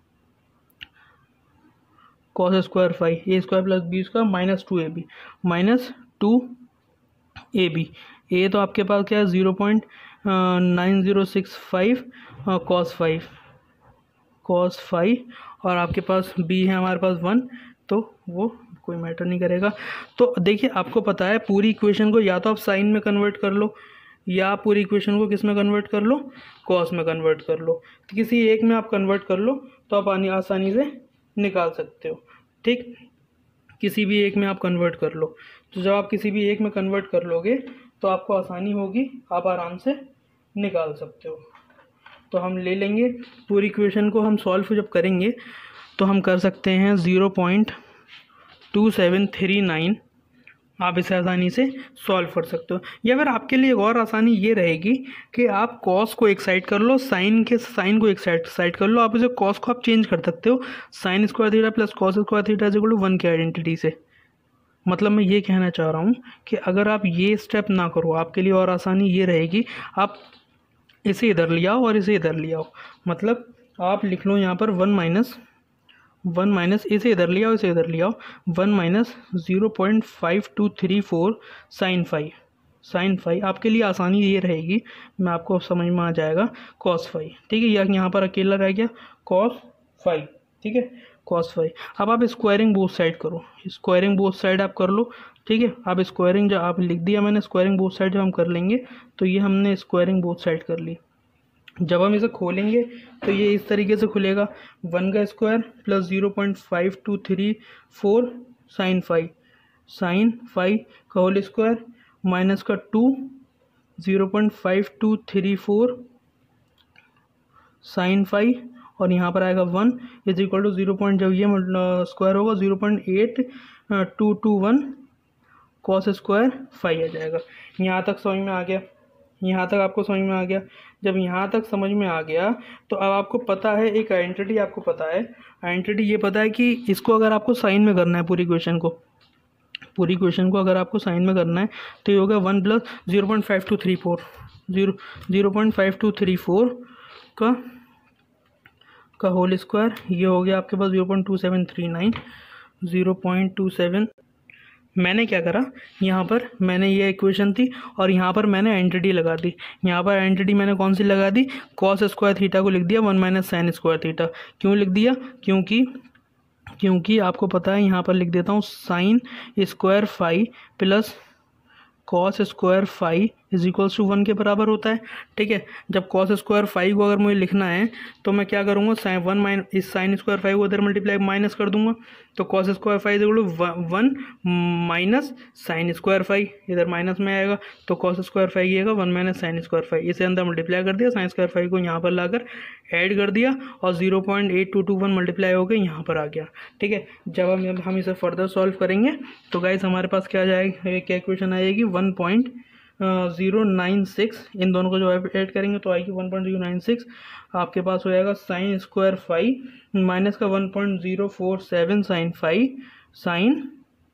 cos square five A square plus B square minus two A B minus two A B. ए तो आपके पास क्या है zero point nine zero six five cos five cos five और आपके पास बी है हमारे पास वन, तो वो कोई मैटर नहीं करेगा। तो देखिए आपको पता है पूरी इक्वेशन को या तो आप साइन में कन्वर्ट कर लो या पूरी इक्वेशन को किस में कन्वर्ट कर लो, कॉस में कन्वर्ट कर लो। तो किसी एक में आप कन्वर्ट कर लो तो आप आसानी से निकाल सकते हो। ठीक, किसी भी एक में आप कन्वर्ट कर लो। तो जब आप किसी भी एक में कन्वर्ट कर लोगे तो आपको आसानी होगी, आप आराम से निकाल सकते हो। तो हम ले लेंगे पूरी इक्वेशन को, हम सॉल्व जब करेंगे तो हम कर सकते हैं zero point two seven three nine. आप इसे आसानी से सॉल्व कर सकते हो। या फिर आपके लिए एक और आसानी ये रहेगी कि आप कॉस को एक साइड कर लो, साइन के साइन को एक साइड साइड कर लो। आप इसे कॉस को आप चेंज कर सकते हो, sine square theta plus cos square theta is equal to one की आइडेंटिटी से। मतलब मैं ये कहना चाह रहा हूँ कि अगर आप ये स्टेप ना करो, आपके लिए और आसानी ये रहेगी, आप इसे इधर ले आओ और इसे इधर ले आओ। मतलब आप लिख लो यहाँ पर वन माइनस वन माइनस इसे इधर ले आओ, इसे इधर ले आओ, one minus zero point five to three four sine five sine five आपके लिए आसानी ये रहेगी, मैं आपको समझ में आ जाएगा, कॉस फाइव। ठीक है, या यहाँ पर अकेला रह गया कॉस फाइव। ठीक है, कॉस फाइव। अब आप स्क्वायरिंग बोथ साइड करो, स्क्वायरिंग बोथ साइड आप कर लो। ठीक है, आप स्क्वायरिंग जब आप लिख दिया मैंने, स्क्वायरिंग बोथ साइड जब हम कर लेंगे तो ये हमने स्क्वायरिंग बोथ साइड कर ली। जब हम इसे खोलेंगे तो ये इस तरीके से खुलेगा, वन का square plus zero point five to three four sine five sine five का होल स्क्वायर माइनस का two zero point five to three four sine five और यहाँ पर आएगा one is equal to zero point जब ये स्क्वायर होगा zero point eight two two one cos square five आ जाएगा। यहाँ तक समझ में आ गया? यहाँ तक आपको समझ में आ गया? जब यहाँ तक समझ में आ गया तो अब आपको पता है, एक आइडेंटिटी आपको पता है, आइडेंटिटी ये पता है कि इसको अगर आपको साइन में करना है, पूरी क्वेश्चन को पूरी क्वेश्चन को अगर आपको साइन में करना है तो ये होगा one plus zero point five to three four zero zero point five to three four का का होल स्क्वायर, ये हो गया आपके पास zero point two seven three nine zero point two seven. मैंने क्या करा, यहाँ पर मैंने ये इक्वेशन थी और यहाँ पर मैंने आइडेंटिटी लगा दी। यहाँ पर आइडेंटिटी मैंने कौन सी लगा दी, कॉस स्क्वायर थीटा को लिख दिया one minus sine square theta. क्यों लिख दिया? क्योंकि क्योंकि आपको पता है, यहाँ पर लिख देता हूँ sine square five plus cos square five is equals to one के बराबर होता है। ठीक है, जब कॉस स्क्वायर फाइव को अगर मुझे लिखना है तो मैं क्या करूँगा, साइन वन माइन इस साइन स्क्वायर फाइव को इधर मल्टीप्लाई माइनस कर दूंगा, तो cos square five is equal to one minus sine square five, इधर माइनस में आएगा तो कॉस स्क्वायर फाइव ये आएगा one minus sine square five. इसे अंदर मल्टीप्लाई कर दिया, साइन स्क्वायर फाइव को यहाँ पर लाकर ऐड कर दिया और zero point eight two two one multiply हो गया, यहाँ पर आ गया। ठीक है, जब हम हम इसे फर्दर सॉल्व करेंगे तो गाइस हमारे पास क्या जाएगा, क्या इक्वेशन आएगी, one point zero nine six. इन दोनों को जो ऐड करेंगे तो आएगी one point zero nine six. आपके पास हो जाएगा साइन स्क्वायर फाइव माइनस का one point zero four seven sine five sine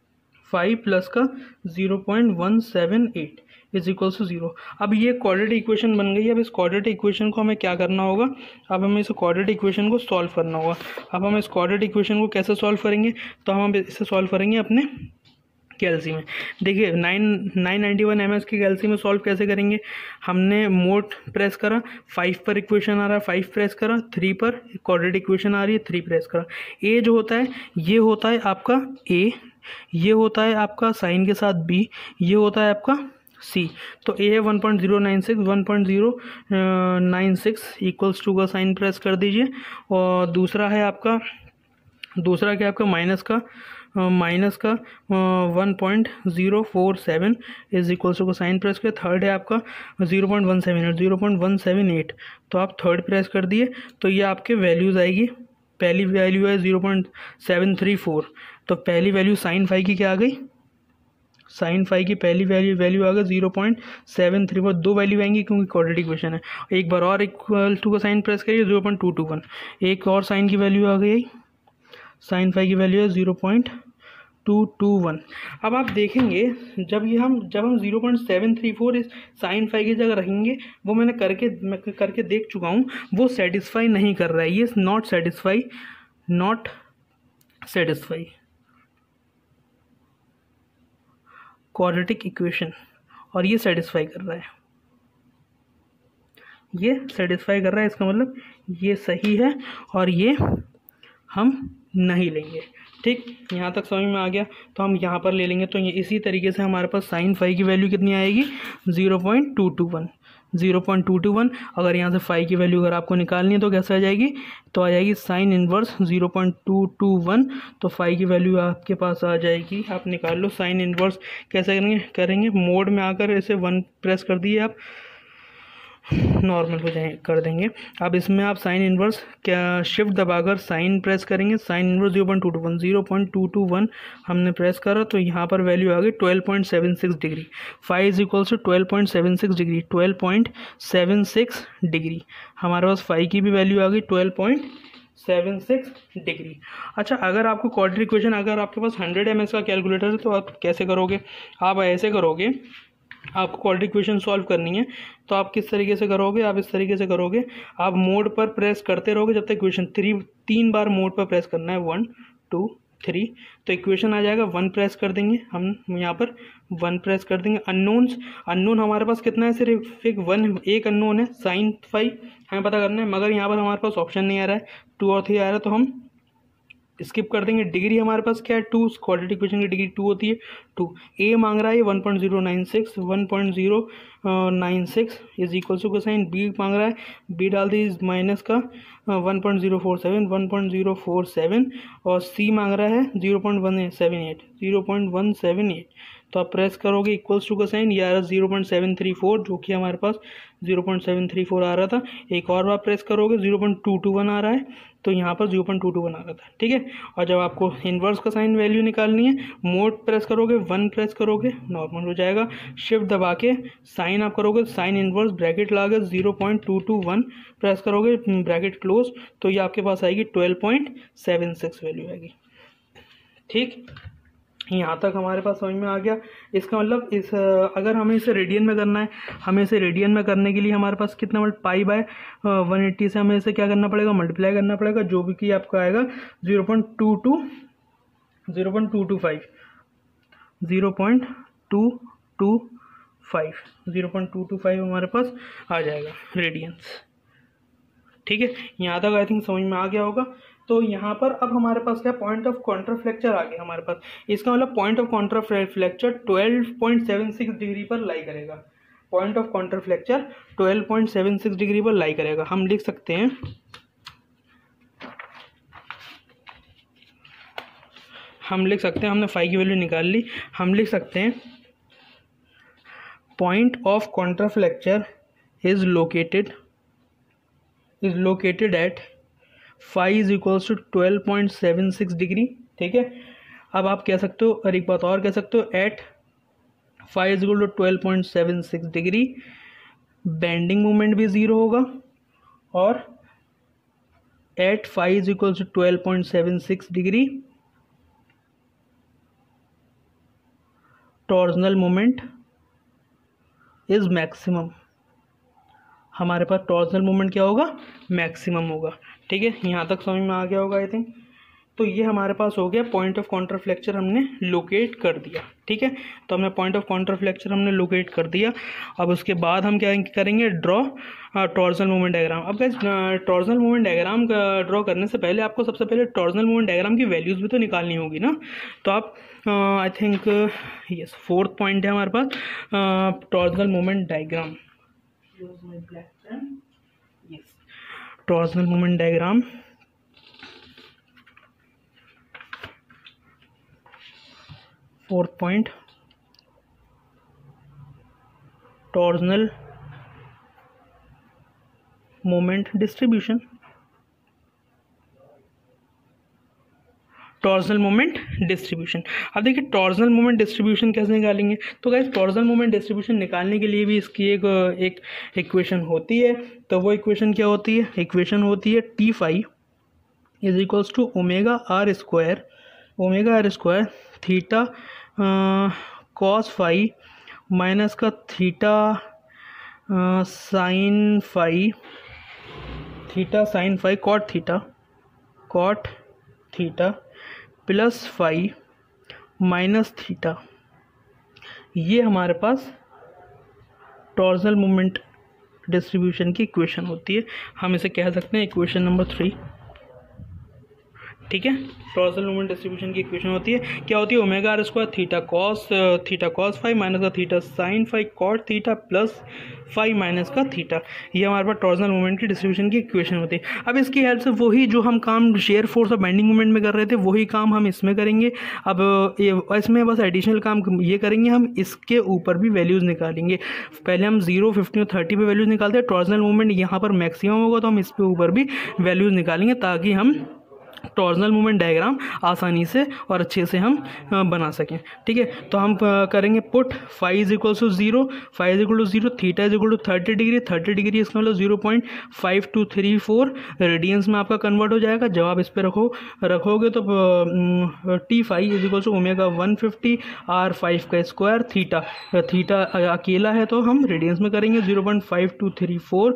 five plus का zero point one seven eight is equals to zero. अब ये क्वाड्रेटिक इक्वेशन बन गई है। अब इस क्वाड्रेटिक इक्वेशन को हमें क्या करना होगा, अब हमें इस क्वाड्रेटिक इक्वेशन को सॉल्व करना होगा। अब हम इस क्वाड्रेटिक इक्वेशन को कैसे सॉल्व करेंगे, तो हम इसे सॉल्व करेंगे अपने कैल्सी में। देखिए nine nine ninety one M S की कैल्सी में सॉल्व कैसे करेंगे, हमने मोड प्रेस करा, फाइव पर इक्वेशन आ रहा है, फाइव प्रेस करा, थ्री पर क्वाड्रेटिक इक्वेशन आ रही है, थ्री प्रेस करा। ए जो होता है ये होता है आपका ए, ये होता है आपका साइन के साथ बी, ये होता है आपका सी। तो ए है one point zero nine six, one point zero nine six equals to का साइन प्रेस कर दीजिए। और दूसरा है आपका, दूसरा क्या आपका माइनस का माइनस का one point zero four seven is equals to का साइन प्रेस कर। थर्ड है आपका zero point one seven eight, zero point one seven eight, तो आप थर्ड प्रेस कर दिए तो ये आपके वैल्यूज़ आएगी। पहली वैल्यू है zero point seven three four, तो पहली वैल्यू साइन फाइव की क्या आ गई, साइन फाइव की पहली वैल्यू वैल्यू आ गई zero point seven three four. दो वैल्यू आएंगी क्योंकि क्वाड्रेटिक इक्वेशन है। एक बार और इक्वल टू का साइन प्रेस करिए, zero point two two one, एक और साइन की वैल्यू आ गई, साइन फाइव की वैल्यू है zero point two two one. अब आप देखेंगे जब ये हम जब हम zero point seven three four इस साइन फाइव की जगह रखेंगे, वो मैंने करके मैं करके देख चुका हूँ, वो सेटिस्फाई नहीं कर रहा है, ये not satisfy not satisfy quadratic equation, और ये सेटिस्फाई कर रहा है, ये सेटिस्फाई कर रहा है। इसका मतलब ये सही है और ये हम नहीं लेंगे। ठीक, यहाँ तक समझ में आ गया। तो हम यहाँ पर ले लेंगे, तो ये इसी तरीके से हमारे पास साइन फाइव की वैल्यू कितनी आएगी, zero point two two one zero point two two one. अगर यहाँ से फाइव की वैल्यू अगर आपको निकालनी है तो कैसे आ जाएगी, तो आ जाएगी sine inverse zero point two two one. तो फाइव की वैल्यू आपके पास आ जाएगी, आप निकाल लो। साइन इनवर्स कैसे करेंगे करेंगे मोड में आकर इसे वन प्रेस कर दिए, आप नॉर्मल हो जाए कर देंगे। अब इसमें आप साइन इनवर्स क्या शिफ्ट दबाकर साइन प्रेस करेंगे, sine inverse zero point two two one zero point two two one हमने प्रेस करा, तो यहाँ पर वैल्यू आ गई twelve point seven six degree. Five is equals to twelve point seven six degree twelve point seven six degree. हमारे पास फाइव की भी वैल्यू आ गई twelve point seven six degree. अच्छा, अगर आपको क्वाड्रेटिक इक्वेशन अगर आपके पास हंड्रेड एम एस का कैलकुलेटर है तो आप कैसे करोगे, आप ऐसे करोगे, आपको क्वाड्रेटिक इक्वेशन सॉल्व करनी है तो आप किस तरीके से करोगे, आप इस तरीके से करोगे, आप मोड पर प्रेस करते रहोगे जब तक इक्वेशन थ्री तीन बार मोड पर प्रेस करना है, वन टू थ्री, तो इक्वेशन आ जाएगा। वन प्रेस कर देंगे हम यहाँ पर, वन प्रेस कर देंगे। अननोन्स, अननोन हमारे पास कितना है, सिर्फ एक वन एक अननोन है साइन फाइव हमें पता करना है, मगर यहाँ पर हमारे पास ऑप्शन नहीं आ रहा है, टू और थ्री आ रहा है, तो हम स्किप कर देंगे। डिग्री हमारे पास क्या है, टू, क्वाड्रेटिक इक्वेशन की डिग्री टू होती है, टू। ए मांग रहा है one point zero nine six one point zero nine six is equal to cosine. B मांग रहा है, बी डाल दी माइनस का one point zero four seven one point zero four seven, और सी मांग रहा है zero point one seven eight zero point one seven eight. तो आप प्रेस करोगे इक्वल्स टू कोसाइन, या zero point seven three four जो कि हमारे पास zero point seven three four आ रहा था। एक और बार प्रेस करोगे zero point two two one आ रहा है, तो यहाँ पर zero point two two one आ रहा था। ठीक है, और जब आपको इन्वर्स का साइन वैल्यू निकालनी है, मोड प्रेस करोगे, वन प्रेस करोगे, नॉर्मल हो जाएगा। शिफ्ट दबा के साइन आप करोगे, साइन इन्वर्स ब्रैकेट लगा zero point two two one press करोगे, ब्रैकेट क्लोज, तो ये आपके पास आएगी twelve point seven six value आएगी। ठीक, यहाँ तक हमारे पास समझ में आ गया। इसका मतलब इस अगर हमें इसे रेडियन में करना है, हमें इसे रेडियन में करने के लिए हमारे पास कितना multiply by one eighty से हमें इसे क्या करना पड़ेगा, मल्टीप्लाई करना पड़ेगा, जो भी कि आपका आएगा zero point two two zero point two two five zero point two two five zero point two two five हमारे पास आ जाएगा रेडियंस। ठीक है, यहाँ तक आई थिंक समझ में आ गया होगा। तो यहाँ पर अब हमारे पास क्या पॉइंट ऑफ कॉन्ट्राफ्लेक्चर आ गया हमारे पास। इसका मतलब point of contraflexure twelve point seven six degree पर लाई करेगा। Point of contraflexure twelve point seven six degree पर लाई करेगा। हम लिख सकते हैं हम लिख सकते हैं हमने फाइव की वैल्यू निकाल ली, हम लिख सकते हैं point of contraflexure is located is located at five is equals to twelve point seven six degree. ठीक है, अब आप कह सकते हो, और एक बात और कह सकते हो, at five is equal to twelve point seven six degree bending moment भी ज़ीरो होगा, और at five is equal to twelve point seven six degree torsional moment is maximum. हमारे पास टॉर्जनल मोमेंट क्या होगा, मैक्सिमम होगा। ठीक है, यहाँ तक समझ में आ गया होगा आई थिंक। तो ये हमारे पास हो गया पॉइंट ऑफ कॉन्ट्राफ्लेक्चर हमने लोकेट कर दिया। ठीक है, तो हमने पॉइंट ऑफ कॉन्ट्राफ्लेक्चर हमने लोकेट कर दिया। अब उसके बाद हम क्या करेंगे, ड्रॉ टॉर्जनल मोमेंट डायग्राम। अब guys torsional moment diagram draw करने से पहले आपको सबसे पहले टॉर्जनल मोमेंट डायग्राम की वैल्यूज़ भी तो निकालनी होगी ना। तो आप I think yes fourth point है हमारे पास torsional moment diagram. yes torsional moment diagram fourth point torsional moment distribution torsional moment distribution. अब देखिए टॉर्जनल मोमेंट डिस्ट्रीब्यूशन कैसे निकालेंगे। तो गाइस टॉर्जनल मोमेंट डिस्ट्रीब्यूशन निकालने के लिए भी इसकी एक एक इक्वेशन होती है। तो वो इक्वेशन क्या होती है, इक्वेशन होती है T five is equals to omega R square omega R square theta cos five minus का theta sine five theta sine five cot theta cot theta plus five minus theta. ये हमारे पास टॉर्जनल मोमेंट डिस्ट्रीब्यूशन की इक्वेशन होती है। हम इसे कह सकते हैं इक्वेशन नंबर थ्री। ठीक है। टॉर्सनल मोमेंट डिस्ट्रीब्यूशन की इक्वेशन होती है, क्या होती है, omega R square theta cos theta cos five minus का theta sine five cot theta plus five minus का थीटा, ये हमारे पास टॉर्सनल मोमेंट की डिस्ट्रीब्यूशन की इक्वेशन होती है। अब इसकी हेल्प से वही जो हम काम शेयर फोर्स और बेंडिंग मोमेंट में कर रहे थे वही काम हम इसमें करेंगे। अब ये इसमें बस एडिशनल काम ये करेंगे, हम इसके ऊपर भी वैल्यूज़ निकालेंगे। पहले हम जीरो फिफ्टी और थर्टी पे वैल्यूज़ निकालते हैं, टॉर्सनल मोमेंट यहाँ पर मैक्सिमम होगा तो हम इस पे ऊपर भी वैल्यूज़ निकालेंगे ताकि हम टॉर्सनल मूवमेंट डायग्राम आसानी से और अच्छे से हम बना सकें। ठीक है, तो हम करेंगे put five is equal to zero, five is equal to zero, theta is equal to thirty degree, thirty degree इसका मतलब zero point five to three four radians में आपका कन्वर्ट हो जाएगा। जब आप इस पर रखो रखोगे तो T five is equal to omega one fifty R five का स्क्वायर, थीटा थीटा अकेला है तो हम रेडियंस में करेंगे zero point five to three four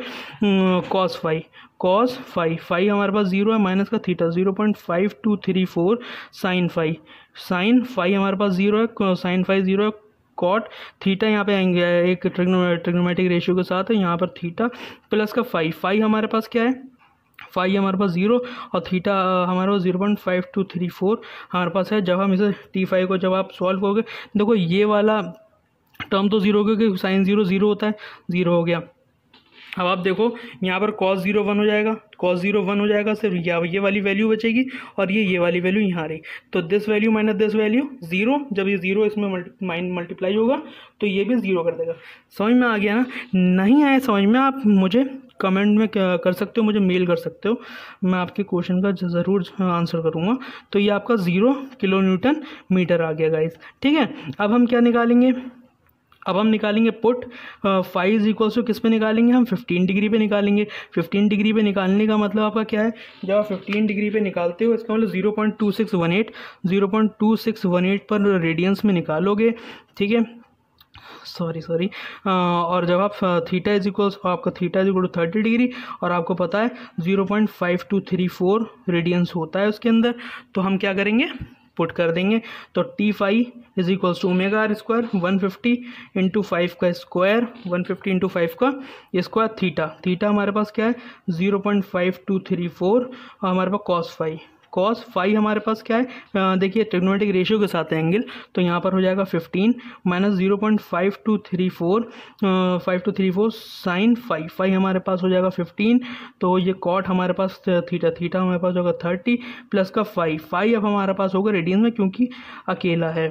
cos five, cos five five हमारे पास जीरो है माइनस का theta zero point five to three four sine five, sine five हमारे पास जीरो है, साइन फाइव जीरो है, कॉट थीटा यहाँ पे आएंगे एक ट्रिग्नोमेट्रिक रेशियो के साथ है, यहाँ पर थीटा प्लस का फाइव, फाइव हमारे पास क्या है, फाइव हमारे पास जीरो और थीटा हमारे पास zero point five to three four हमारे पास है। जब हम इसे टी फाइव को जब आप सॉल्व करोगे, देखो ये वाला टर्म तो जीरो क्योंकि साइन जीरो जीरो होता है, जीरो हो गया। अब आप देखो यहाँ पर कॉस जीरो वन हो जाएगा, कॉस जीरो वन हो जाएगा, सिर्फ या ये वाली वैल्यू बचेगी और ये ये वाली वैल्यू यहाँ रही, तो this value minus this value zero, जब ये जीरो इसमें मल्टीप्लाई होगा तो ये भी जीरो कर देगा। समझ में आ गया ना? नहीं आया समझ में, आप मुझे कमेंट में कर सकते हो, मुझे मेल कर सकते हो, मैं आपके क्वेश्चन का ज़रूर आंसर करूँगा। तो ये आपका ज़ीरो किलो न्यूटन मीटर आ गया गाइस। ठीक है, अब हम क्या निकालेंगे, अब हम निकालेंगे put five is equals to किस पे निकालेंगे, हम फिफ्टीन डिग्री पे निकालेंगे। फिफ्टीन डिग्री पे निकालने का मतलब आपका क्या है, जब आप फिफ्टीन डिग्री पे निकालते हो इसका मतलब zero point two six one eight zero point two six one eight पर रेडियंस में निकालोगे। ठीक है, सॉरी सॉरी और जब आप थीटा इज इक्वल्स आपका theta is equal to thirty degree और आपको पता है zero point five to three four radians होता है उसके अंदर, तो हम क्या करेंगे, पुट कर देंगे। तो T five is equals to omega R square one fifty into five का square, one fifty into five का स्क्वायर, थीटा थीटा हमारे पास क्या है zero point five to three four हमारे पास कॉस फाइव, कॉस फाइव हमारे पास क्या है, देखिए ट्रिग्नोमेट्रिक रेशियो के साथ है एंगल, तो यहाँ पर हो जाएगा fifteen minus zero point five to three four five to three four sine five, five हमारे पास हो जाएगा फिफ्टीन, तो ये कॉट हमारे पास थीटा थीटा हमारे पास होगा थर्टी प्लस का फाइव, फाइव अब हमारे पास होगा रेडियंस में क्योंकि अकेला है,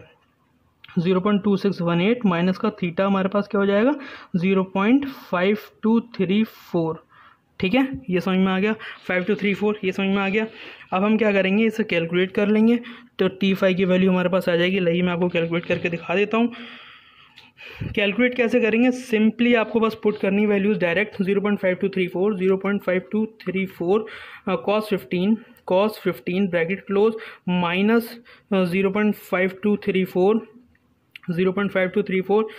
zero point two six one eight minus का थीटा हमारे पास क्या हो जाएगा zero point five to three four. ठीक है, ये समझ में आ गया, फाइव टू थ्री फोर ये समझ में आ गया। अब हम क्या करेंगे, इसे कैलकुलेट कर लेंगे, तो टी फाइव की वैल्यू हमारे पास आ जाएगी। लाइए मैं आपको कैलकुलेट करके दिखा देता हूँ। कैलकुलेट कैसे करेंगे, सिंपली आपको बस पुट करनी values direct, zero point five to three four zero point five to three four cos fifteen cos fifteen bracket close minus zero point five to three four zero point five to three four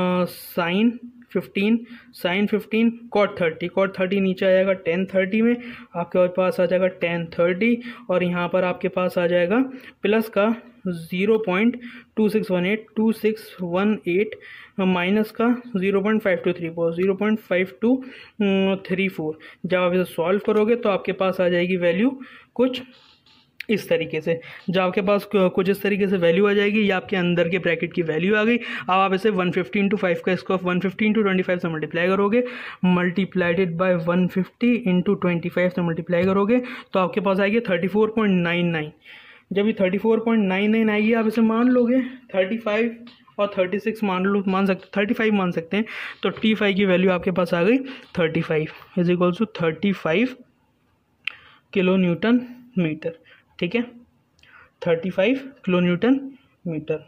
sine fifteen sine fifteen cot thirty cot thirty नीचे आ जाएगा टेन थर्टी में, आपके पास आ जाएगा टेन थर्टी और यहाँ पर आपके पास आ जाएगा प्लस का zero point two six one eight two six one eight minus का zero point five to three four zero point five to three four. जब आप इसे सॉल्व करोगे तो आपके पास आ जाएगी वैल्यू कुछ इस तरीके से, जब आपके पास कुछ इस तरीके से वैल्यू आ जाएगी, ये आपके अंदर के ब्रैकेट की वैल्यू आ गई। अब आप इसे वन फिफ्टी इंटू फाइव का square one fifty into twenty five से मल्टीप्लाई करोगे, multiplied by one fifty into twenty five से मल्टीप्लाई करोगे तो आपके पास आएगी thirty four point nine nine. जब ये thirty four point nine nine आएगी आप इसे मान लोगे थर्टी फाइव और थर्टी सिक्स मान लो, मान सकते थर्टी फाइव मान सकते हैं, तो टी फाइव की वैल्यू आपके पास आ गई thirty five is equals to thirty five kilo newton metre. ठीक है, thirty five kilo newton metre.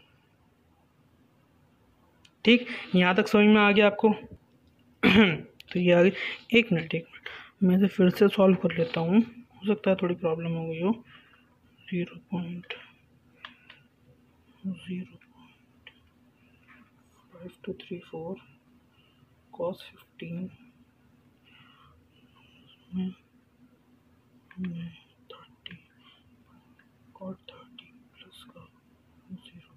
ठीक, यहाँ तक समझ में आ गया आपको? तो ये आ गई, एक मिनट एक मिनट मैं इसे फिर से सॉल्व कर लेता हूँ, हो सकता है थोड़ी प्रॉब्लम हो गई हो। Zero point zero point five to three four cos fifteen thirty cot thirty plus का जीरो।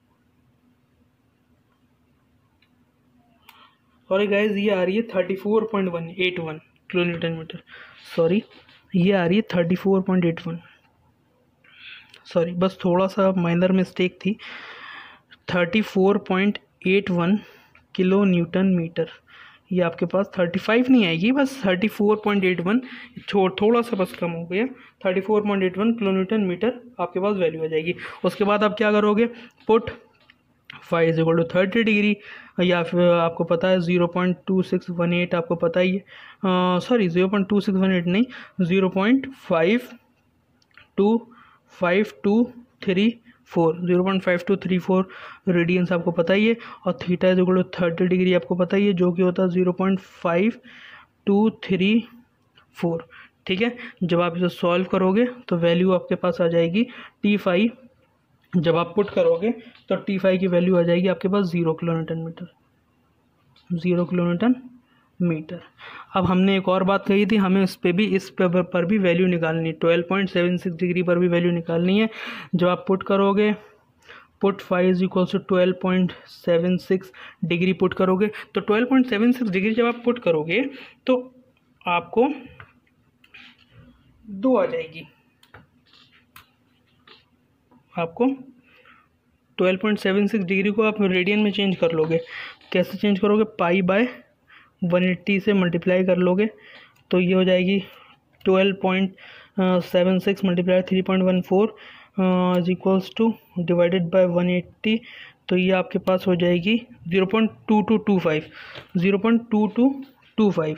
सॉरी गाइज, ये आ रही है thirty four point one eight one kilo newton metre. Sorry, ये आ रही है thirty four point eight one. Sorry बस थोड़ा सा माइनर मिस्टेक थी, thirty four point eight one kilo newton metre. ये आपके पास थर्टी फाइव नहीं आएगी, बस thirty four point eight one, छोड़ थोड़ा सा बस कम हो गया, thirty four point eight one kilo newton metre आपके पास वैल्यू आ जाएगी। उसके बाद आप क्या करोगे, put five is equal to thirty degree, या फिर आपको पता है zero point two six one eight, आपको पता ही है, sorry zero point two six one eight नहीं, zero point five two five to three four, zero point five to three four radians आपको पता ही है, और theta is equal to thirty degree आपको पता ही है, जो कि होता है zero point five to three four. ठीक है, जब आप इसे सॉल्व करोगे तो वैल्यू आपके पास आ जाएगी टी फाइव, जब आप पुट करोगे तो टी फाइव की वैल्यू आ जाएगी आपके पास zero kilo newton metre, zero kilo newton metre. अब हमने एक और बात कही थी, हमें इस पे भी इस पे पर भी वैल्यू निकालनी है, twelve point seven six degree पर भी वैल्यू निकालनी है। जब आप पुट करोगे, put five is equals to twelve point seven six degree put करोगे, तो twelve point seven six degree जब आप पुट करोगे तो आपको दो आ जाएगी, आपको twelve point seven six degree को आप रेडियन में चेंज कर लोगे। कैसे चेंज करोगे, पाई बाय वन एट्टी से मल्टीप्लाई कर लोगे, तो ये हो जाएगी twelve point seven six multiply three point one four is equals to divided by one eighty, तो ये आपके पास हो जाएगी zero point two two two five, zero point two two two five,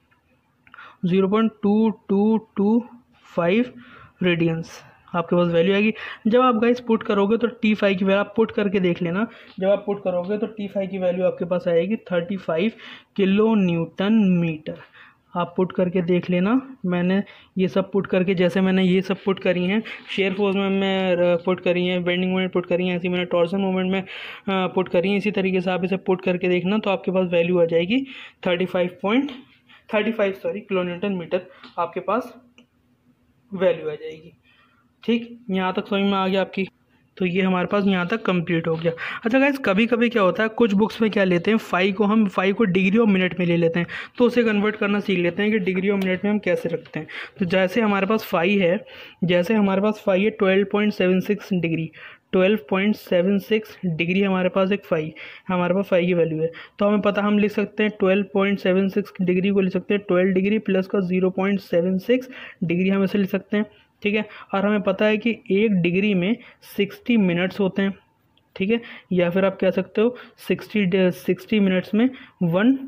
zero point two two two five radians आपके पास वैल्यू आएगी। जब आप गाइस पुट करोगे तो टी फाइव की वैल्यू आप पुट करके देख लेना, जब आप पुट करोगे तो टी फाइव की वैल्यू आपके पास आएगी thirty five kilo newton metre. आप पुट करके देख लेना, मैंने ये सब पुट करके, जैसे मैंने ये सब पुट करी हैं, शेयर फोर्स में मैं पुट करी हैं, बेंडिंग मोमेंट पुट करी हैं, ऐसी मैंने टॉर्सन मोमेंट में पुट करी हैं, इसी तरीके से आप इसे पुट करके देखना, तो आपके पास वैल्यू आ जाएगी thirty five point thirty five sorry kilo newton metre आपके पास वैल्यू आ जाएगी। ठीक, यहाँ तक समझ में आ गया आपकी, तो ये हमारे पास यहाँ तक कंप्लीट हो गया। अच्छा गाइस, कभी कभी क्या होता है, कुछ बुक्स में क्या लेते हैं, फाइव को हम फाइव को डिग्री और मिनट में ले लेते हैं, तो उसे कन्वर्ट करना सीख लेते हैं कि डिग्री और मिनट में हम कैसे रखते हैं। तो जैसे हमारे पास फाइव है, जैसे हमारे पास फाइव है twelve point seven six degree, twelve point seven six degree हमारे पास एक फाइव, हमारे पास फाइव की वैल्यू है, तो हमें पता, हम लिख सकते हैं twelve point seven six degree को लिख सकते हैं ट्वेल्व डिग्री प्लस का zero point seven six degree हम इसे लिख सकते हैं। ठीक है, और हमें पता है कि एक डिग्री में सिक्सटी मिनट्स होते हैं। ठीक है, या फिर आप कह सकते हो सिक्सटी सिक्सटी मिनट्स में वन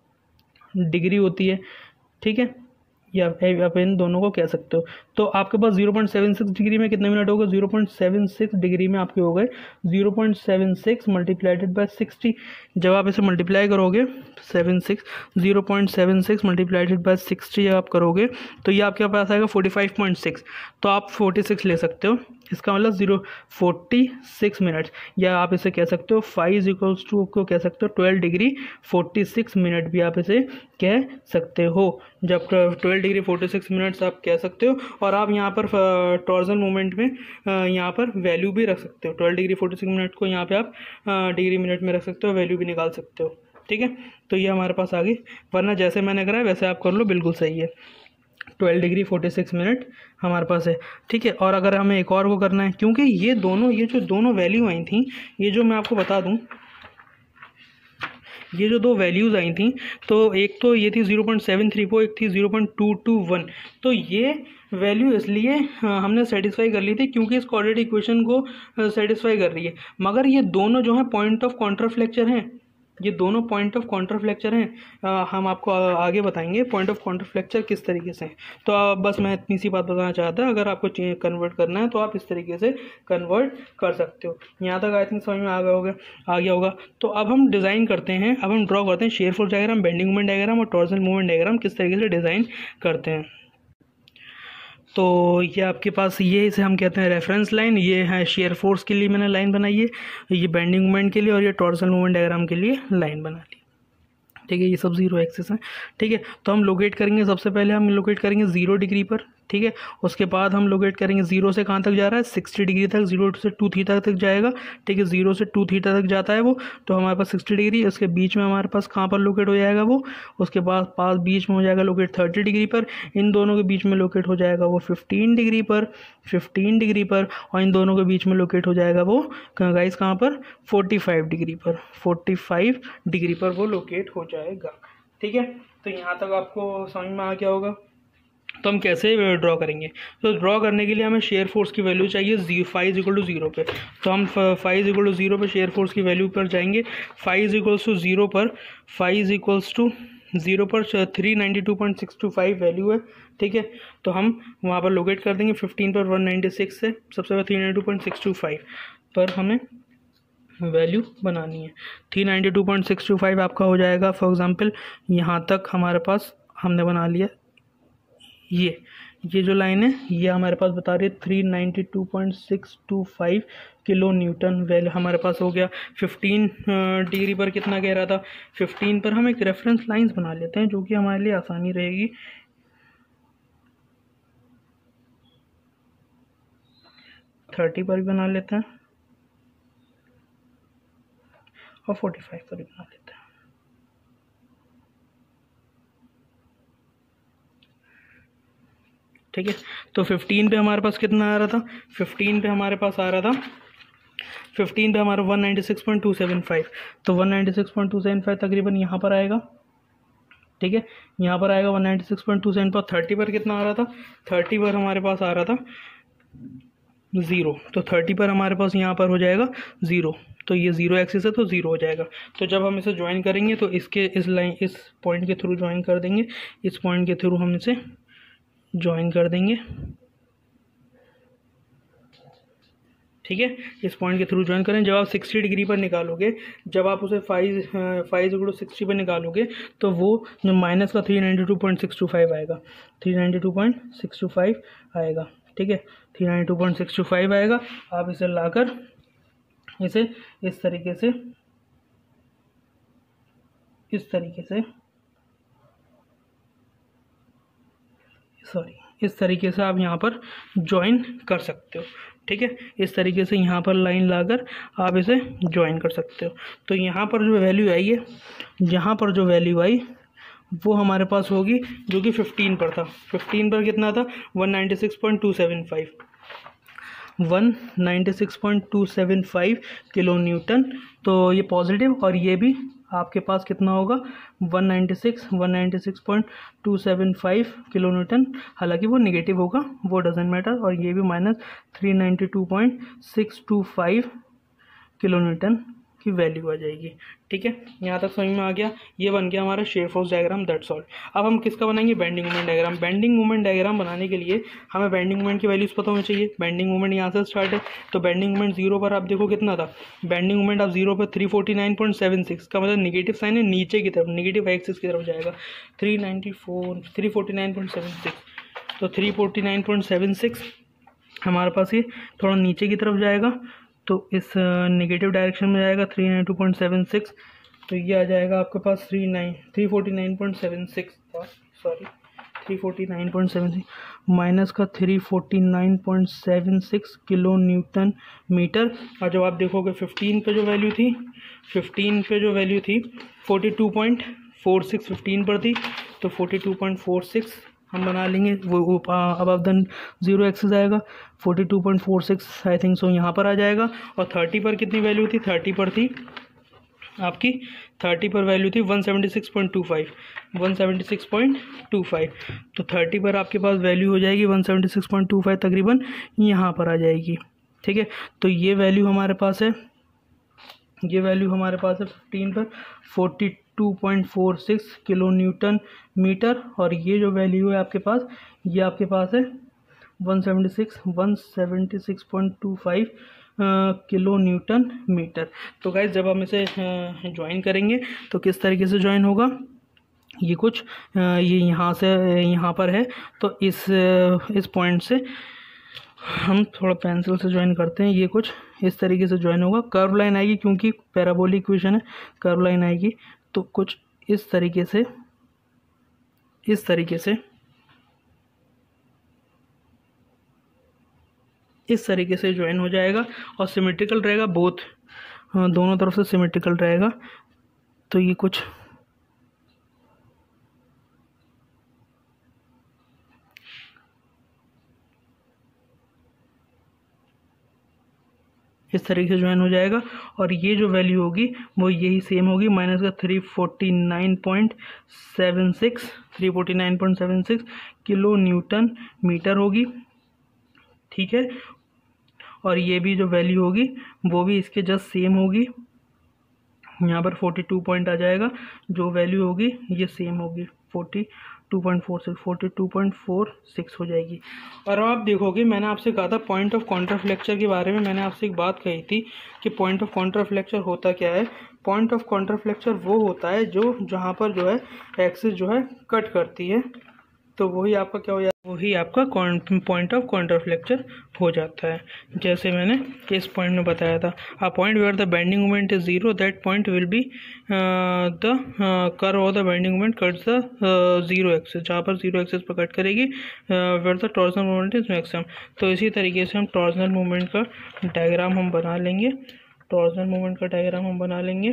डिग्री होती है। ठीक है, या आप इन दोनों को कह सकते हो। तो आपके पास zero point seven six degree में कितने मिनट हो गए, zero point seven six degree में आपके हो गए zero point seven six multiplied by sixty. जब आप इसे मल्टीप्लाई करोगे seven six zero point seven six multiplied by sixty जब आप करोगे तो ये आपके पास आएगा फोर्टी फाइव पॉइंट सिक्स, तो आप फोर्टी सिक्स ले सकते हो, इसका मतलब जीरो फोर्टी सिक्स मिनट्स, या आप इसे कह सकते हो फाइव इक्वल्स टू को कह सकते हो twelve degree forty six minute भी आप इसे कह सकते हो। जब twelve degree forty six minutes आप कह सकते हो, और आप यहाँ पर टॉर्जन मूवमेंट में यहाँ पर वैल्यू भी रख सकते हो, twelve degree forty six minute को यहाँ पे आप डिग्री मिनट में रख सकते हो, वैल्यू भी निकाल सकते हो। ठीक है, तो ये हमारे पास आ गई, वरना जैसे मैंने करा है वैसे आप कर लो, बिल्कुल सही है। Twelve degree forty six minute हमारे पास है। ठीक है, और अगर हमें एक और को करना है, क्योंकि ये दोनों ये जो दोनों वैल्यू आई थी, ये जो मैं आपको बता दूं, ये जो दो वैल्यूज़ आई थी, तो एक तो ये थी zero point seven three four, एक थी zero point two two one. तो ये वैल्यू इसलिए हमने सेटिस्फाई कर ली थी क्योंकि इस क्वाड्रेटिक इक्वेशन को सेटिस्फाई कर रही है, मगर ये दोनों जो हैं पॉइंट ऑफ कॉन्ट्राफ्लेक्चर हैं, ये दोनों पॉइंट ऑफ कॉन्ट्राफ्लेक्चर हैं। आ, हम आपको आगे बताएंगे पॉइंट ऑफ कॉन्ट्राफ्लेक्चर किस तरीके से हैं। तो आ, बस मैं इतनी सी बात बताना चाहता, अगर आपको कन्वर्ट करना है तो आप इस तरीके से कन्वर्ट कर सकते हो। यहाँ तक आई थिंक समझ में आ गया होगा आ गया होगा तो अब हम डिज़ाइन करते हैं, अब हम ड्रॉ करते हैं shear force diagram, bending moment diagram और टॉर्सल मूवमेंट डायग्राम किस तरीके से डिज़ाइन करते हैं। तो ये आपके पास, ये इसे हम कहते हैं रेफरेंस लाइन, ये है शेयर फोर्स के लिए मैंने लाइन बनाई है, ये बेंडिंग मोमेंट के लिए, और ये टॉर्सल मूवमेंट डायग्राम के लिए लाइन बना ली। ठीक है, ये सब जीरो एक्सिस हैं। ठीक है, तो हम लोकेट करेंगे, सबसे पहले हम लोकेट करेंगे जीरो डिग्री पर। ठीक है। उसके बाद हम लोकेट करेंगे जीरो से कहाँ तक जा रहा है, सिक्सटी डिग्री तक, जीरो से टू थीटा तक जाएगा, ठीक है। जीरो से टू थीटा तक जाता है वो, तो हमारे पास सिक्सटी डिग्री, उसके बीच में हमारे पास कहाँ पर लोकेट हो जाएगा वो, उसके बाद पास बीच में हो जाएगा लोकेट थर्टी डिग्री पर, इन दोनों के बीच में लोकेट हो जाएगा वो फिफ्टीन डिग्री पर, फिफ्टीन डिग्री पर, और इन दोनों के बीच में लोकेट हो जाएगा वो गाइस कहाँ पर, फोर्टी फाइव डिग्री पर, फोर्टी फाइव डिग्री पर वो लोकेट हो जाएगा, ठीक है। तो यहाँ तक आपको समझ में आ गया होगा। तो हम कैसे ड्रॉ करेंगे, तो ड्रॉ करने के लिए हमें शेयर फोर्स की वैल्यू चाहिए जी five is equal to zero पे, तो हम five is equal to zero पे शेयर फोर्स की वैल्यू पर जाएंगे। Five is equals to zero पर five is equals to zero पर three ninety two point six two five value है, ठीक है। तो हम वहाँ पर लोकेट कर देंगे फिफ्टीन पर वन नाइन्टी सिक्स से, सबसे पहले three ninety two point six two five पर हमें वैल्यू बनानी है। Three ninety two point six two five आपका हो जाएगा, फॉर एग्जांपल यहाँ तक हमारे पास हमने बना लिया, ये ये जो लाइन है ये हमारे पास बता रही है three ninety two point six two five kilo newton value हमारे पास हो गया। फिफ्टीन डिग्री पर कितना कह रहा था, फिफ्टीन पर हम एक रेफरेंस लाइंस बना लेते हैं जो कि हमारे लिए आसानी रहेगी। थर्टी पर भी बना लेते हैं और फोर्टी फाइव पर भी बना लेते हैं, ठीक है। तो फिफ्टीन पे हमारे पास कितना आ रहा था, फिफ्टीन पे हमारे पास आ रहा था फिफ्टीन पे हमारा one ninety six point two seven five, तो one ninety six point two seven five तकरीबन यहाँ पर आएगा, ठीक है। यहाँ पर आएगा one ninety six point two seven पर। थर्टी पर कितना आ रहा था, थर्टी पर हमारे पास आ रहा था ज़ीरो, तो थर्टी पर हमारे पास यहाँ पर हो जाएगा ज़ीरो, तो ये ज़ीरो एक्सिस है तो ज़ीरो हो जाएगा। तो जब हम इसे ज्वाइन करेंगे तो इसके इस लाइन इस पॉइंट के थ्रू ज्वाइन कर देंगे, इस पॉइंट के थ्रू हम इसे ज्वाइन कर देंगे, ठीक है। इस पॉइंट के थ्रू ज्वाइन करें। जब आप सिक्सटी डिग्री पर निकालोगे, जब आप उसे five five equal to sixty पर निकालोगे तो वो जो माइनस का three ninety two point six two five आएगा, three ninety two point six two five आएगा, ठीक है। Three ninety two point six two five आएगा। आप इसे लाकर इसे इस तरीके से इस तरीके से सॉरी इस तरीके से आप यहाँ पर ज्वाइन कर सकते हो, ठीक है। इस तरीके से यहाँ पर लाइन लाकर आप इसे ज्वाइन कर सकते हो। तो यहाँ पर जो वैल्यू आई है, यहाँ पर जो वैल्यू आई वो हमारे पास होगी जो कि फिफ्टीन पर था। फिफ्टीन पर कितना था, one ninety six point two seven five, one ninety six point two seven five kilo newton. तो ये पॉजिटिव और ये भी आपके पास कितना होगा, one ninety six one ninety six point two seven five kilo newton, हालांकि वो नेगेटिव होगा, वो डजेंट मैटर। और ये भी minus three ninety two point six two five kilo newton की वैल्यू आ जाएगी, ठीक है। यहाँ तक समझ में आ गया। ये बन गया हमारा shear force diagram, that's all. अब हम किसका बनाएंगे, bending moment diagram. Bending moment diagram बनाने के लिए हमें बेंडिंग मोमेंट की वैल्यूज पता होनी चाहिए। बेंडिंग मोमेंट यहाँ से स्टार्ट है, तो बेंडिंग मोमेंट जीरो पर आप देखो कितना था, बेंडिंग मोमेंट आप जीरो पर three forty nine point seven six का मतलब निगेटिव साइन है, नीचे की तरफ निगेटिव एक्सिस की तरफ जाएगा, three ninety four three forty nine point seven six तो three forty nine point seven six हमारे पास ये थोड़ा नीचे की तरफ जाएगा, तो इस नेगेटिव डायरेक्शन में जाएगा three nine two point seven six, तो ये आ जाएगा आपके पास three nine three forty nine point seven six sorry three forty nine point seven six minus का three forty nine point seven six kilo newton metre. और जब आप देखोगे फिफ्टीन पे जो वैल्यू थी फिफ्टीन पे जो वैल्यू थी forty two point four six fifteen पर थी, तो forty two point four six हम बना लेंगे, वो अब अब देन जीरो एक्सिस आएगा, forty two point four six I think so यहाँ पर आ जाएगा। और थर्टी पर कितनी वैल्यू थी, थर्टी पर थी आपकी थर्टी पर वैल्यू थी one seventy six point two five one seventy six point two five, तो थर्टी पर आपके पास वैल्यू हो जाएगी one seventy six point two five तकरीबन यहाँ पर आ जाएगी, ठीक है। तो ये वैल्यू हमारे पास है, ये वैल्यू हमारे पास है फिफ्टीन पर forty two point four six kilo newton metre, और ये जो वैल्यू है आपके पास ये आपके पास है one seventy six one seventy six point two five kilo newton metre. तो गाइस जब हम इसे ज्वाइन करेंगे तो किस तरीके से ज्वाइन होगा, ये कुछ ये यहाँ से यहाँ पर है, तो इस इस पॉइंट से हम थोड़ा पेंसिल से ज्वाइन करते हैं, ये कुछ इस तरीके से ज्वाइन होगा। कर्व लाइन आएगी क्योंकि पैराबोलिक इक्वेशन है, कर्व लाइन आएगी, तो कुछ इस तरीके से इस तरीके से इस तरीके से ज्वाइन हो जाएगा और सिमेट्रिकल रहेगा, बोथ दोनों तरफ से सिमेट्रिकल रहेगा। तो ये कुछ इस तरीके से ज्वाइन हो जाएगा और ये जो वैल्यू होगी वो यही सेम होगी, माइनस का three forty nine point seven six three forty nine point seven six kilo newton metre होगी, ठीक है। और ये भी जो वैल्यू होगी वो भी इसके जस्ट सेम होगी, यहाँ पर फोर्टी टू पॉइंट आ जाएगा, जो वैल्यू होगी ये सेम होगी, forty two point four six forty two point four six हो जाएगी। और अब आप देखोगे मैंने आपसे कहा था पॉइंट ऑफ कॉन्ट्राफ्लेक्चर के बारे में, मैंने आपसे एक बात कही थी कि पॉइंट ऑफ कॉन्ट्राफ्लेक्चर होता क्या है। पॉइंट ऑफ कॉन्ट्राफ्लेक्चर वो होता है जो जहाँ पर जो है एक्सिस जो है कट करती है, तो वही आपका क्या हो जाता है, वही आपका पॉइंट ऑफ कॉन्ट्राफ्लेक्चर हो जाता है। जैसे मैंने इस पॉइंट में बताया था, a point where the bending moment is zero, that point will be the curve of the bending moment cuts the zero axis, जहाँ पर जीरो एक्सिस पर कट करेगी where the torsional moment is maximum. तो इसी तरीके से हम टॉर्सनल मोमेंट का डायग्राम हम बना लेंगे, टॉर्सनल मोमेंट का डायग्राम हम बना लेंगे।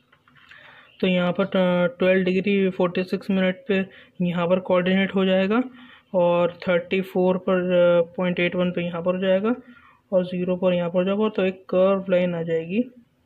तो यहाँ पर twelve degree forty six minute पे यहाँ पर कोऑर्डिनेट हो जाएगा और थर्टी फोर पर पॉइंट एट वन पे यहाँ पर हो जाएगा और ज़ीरो पर यहाँ पर हो जाएगा। तो एक कर्व लाइन आ जाएगी,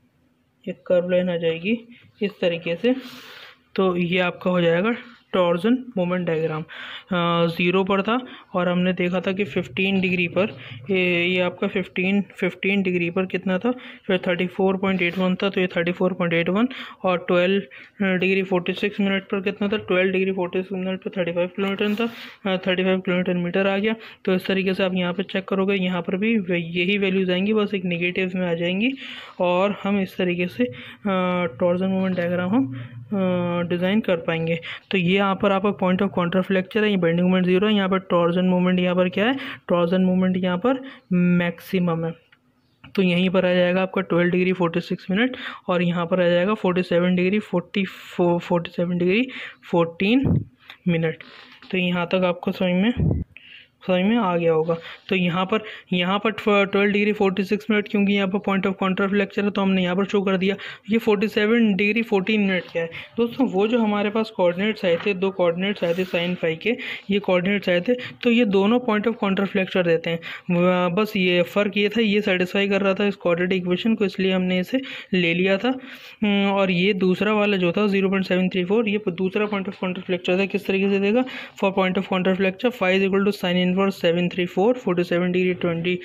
एक कर्व लाइन आ जाएगी इस तरीके से। तो ये आपका हो जाएगा टॉर्जन मोमेंट डायग्राम। ज़ीरो पर था और हमने देखा था कि फिफ्टीन डिग्री पर ये ये आपका फिफ्टीन फिफ्टीन डिग्री पर कितना था, फिर thirty four point eight one था, तो ये thirty four point eight one. और twelve degree forty six minute पर कितना था, twelve degree forty six minute पर थर्टी फाइव किलोमीटर था, थर्टी फाइव किलोमीटर मीटर आ गया। तो इस तरीके से आप यहाँ पर चेक करोगे, यहाँ पर भी यही वैल्यूज़ आएंगी, बस एक निगेटिव में आ जाएंगी। और हम इस तरीके से टॉर्जन मोमेंट डायग्राम हम डिज़ाइन कर पाएंगे। तो ये यहाँ पर आपका पॉइंट ऑफ कॉन्ट्राफ्लेक्चर है, ये बेंडिंग मोमेंट जीरो है, यहाँ पर टॉर्जन मोमेंट यहाँ पर क्या है, टॉर्जन मोमेंट यहाँ पर मैक्सिमम है। तो यहीं पर आ जाएगा आपका twelve degree forty six minute और यहाँ पर आ जाएगा forty seven degree forty four forty seven degree fourteen minute. तो यहाँ तक आपको समझ में समझ में आ गया होगा। तो यहाँ पर यहाँ पर twelve degree forty six minute, क्योंकि यहाँ पर पॉइंट ऑफ कॉन्ट्राफ्लेक्चर है तो हमने यहाँ पर शो कर दिया। ये forty seven degree fourteen minute क्या है दोस्तों, वो जो हमारे पास कोऑर्डिनेट्स आए थे, दो कोऑर्डिनेट्स आए थे साइन फाई के, ये कोऑर्डिनेट्स आए थे, तो ये दोनों पॉइंट ऑफ कॉन्ट्राफ्लेक्चर देते हैं। बस ये फ़र्क ये था, ये सेटिस्फाई कर रहा था इस क्वाड्रेटिक इक्वेशन को, इसलिए हमने इसे ले लिया था। और ये दूसरा वाला जो था zero point seven three four, ये दूसरा पॉइंट ऑफ कॉन्ट्राफ्लेक्चर था। किस तरीके से देगा, for point of contraflexure phi is equal to sine inverse seven three four, forty seven degree twenty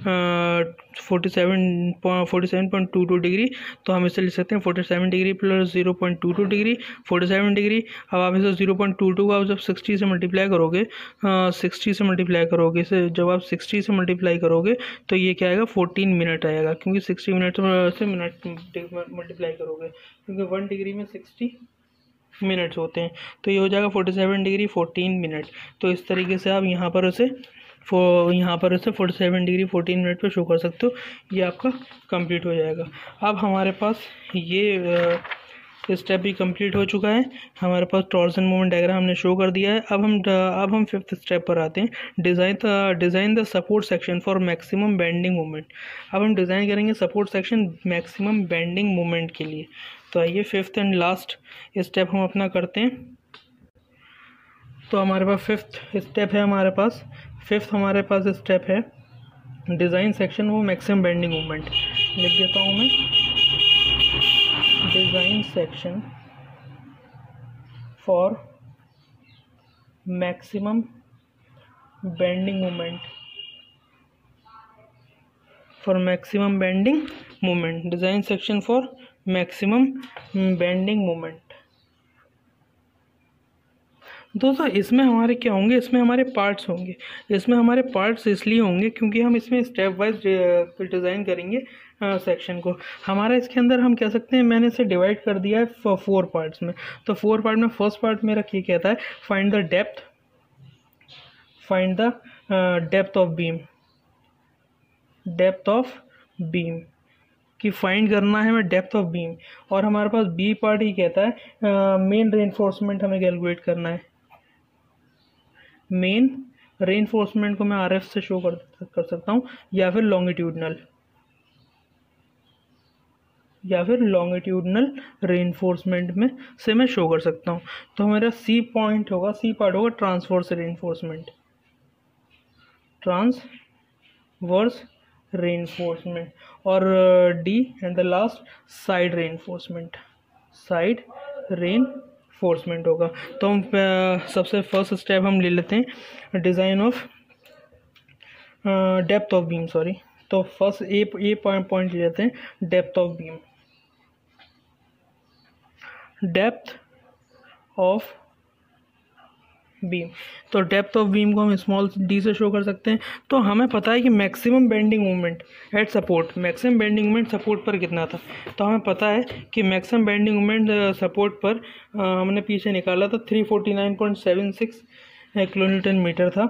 forty seven forty seven point two two degree. तो हम इसे लिख सकते हैं forty seven degree plus zero point two two degree, forty seven degree. अब आप इसे जीरो पॉइंट टू टू का जब सिक्सटी से मल्टीप्लाई करोगे, सिक्सटी से मल्टीप्लाई करोगे इसे जब आप सिक्सटी से मल्टीप्लाई करोगे तो ये क्या आएगा, फोर्टीन मिनट आएगा, क्योंकि सिक्सटी मिनट से मिनट मल्टीप्लाई करोगे, क्योंकि वन डिग्री में सिक्सटी मिनट्स होते हैं। तो ये हो जाएगा forty seven degree fourteen minute. तो इस तरीके से आप यहाँ पर उसे फो यहाँ पर इसे forty seven degree fourteen minute पे शो कर सकते हो। ये आपका कंप्लीट हो जाएगा। अब हमारे पास ये स्टेप भी कंप्लीट हो चुका है, हमारे पास टॉर्सन मोमेंट डायग्राम हमने शो कर दिया है। अब हम अब हम फिफ्थ स्टेप पर आते हैं, design the design the support section for maximum bending moment. अब हम डिज़ाइन करेंगे support section maximum bending moment के लिए। तो आइए फिफ्थ एंड लास्ट स्टेप हम अपना करते हैं। तो हमारे पास फिफ्थ स्टेप है, हमारे पास फिफ्थ हमारे पास स्टेप है डिज़ाइन सेक्शन वो मैक्सिमम बेंडिंग मोमेंट। लिख देता हूँ मैं, design section for maximum bending moment, for maximum bending moment, design section for maximum bending moment. दोस्तों इसमें हमारे क्या होंगे, इसमें हमारे पार्ट्स होंगे। इसमें हमारे पार्ट्स इसलिए होंगे क्योंकि हम इसमें स्टेप वाइज डिज़ाइन करेंगे सेक्शन को। हमारा इसके अंदर हम कह सकते हैं, मैंने इसे डिवाइड कर दिया है फोर पार्ट्स में। तो फोर पार्ट में फर्स्ट पार्ट मेरा क्या कहता है, find the depth, find the depth of beam, depth of beam कि फाइंड करना है हमें डेप्थ ऑफ बीम। और हमारे पास बी पार्ट ही कहता है मेन रेनफोर्समेंट हमें कैलकुलेट करना है, मेन रे इन्फोर्समेंट को मैं आर एफ से शो कर कर सकता हूँ, या फिर लॉन्गिट्यूडनल या फिर लॉन्गिट्यूडनल रे इन्फोर्समेंट में से मैं शो कर सकता हूँ। तो मेरा सी पॉइंट होगा, सी पार्ट होगा transverse reinforcement, transverse reinforcement, और D and the last side reinforcement, side reinforcement होगा। तो हम uh, सबसे फर्स्ट स्टेप हम ले लेते हैं design of depth of beam, sorry. तो फर्स्ट ए ए पॉइंट ले लेते हैं depth of beam, depth of beam. तो डेप्थ ऑफ बीम को हम स्मॉल डी से शो कर सकते हैं। तो हमें पता है कि maximum bending moment at support, maximum bending moment support पर कितना था। तो हमें पता है कि मैक्सिमम बेंडिंग मोमेंट सपोर्ट पर आ, हमने पीछे निकाला था three forty nine point seven six kilo newton metre था।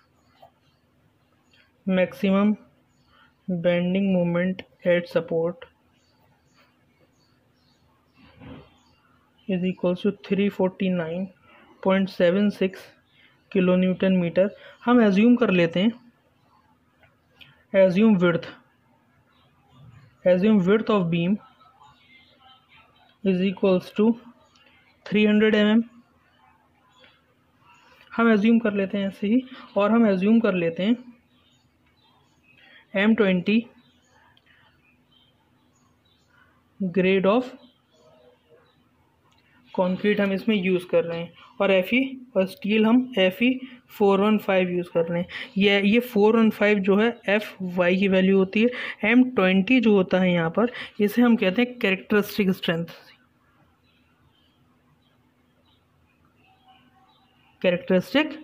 Maximum bending moment at support is equals to three forty nine point seven six kilo newton metre. हम एज्यूम कर लेते हैं, assume width, assume width of beam is equals to three hundred M M. हम एज्यूम कर लेते हैं ऐसे ही, और हम एज्यूम कर लेते हैं M twenty grade of concrete हम इसमें यूज़ कर रहे हैं, और एफ ई और स्टील हम F E four one five use कर रहे हैं। ये ये फोर वन फाइव जो है एफ वाई की वैल्यू होती है। एम ट्वेंटी जो होता है यहाँ पर, इसे हम कहते हैं characteristic strength, characteristic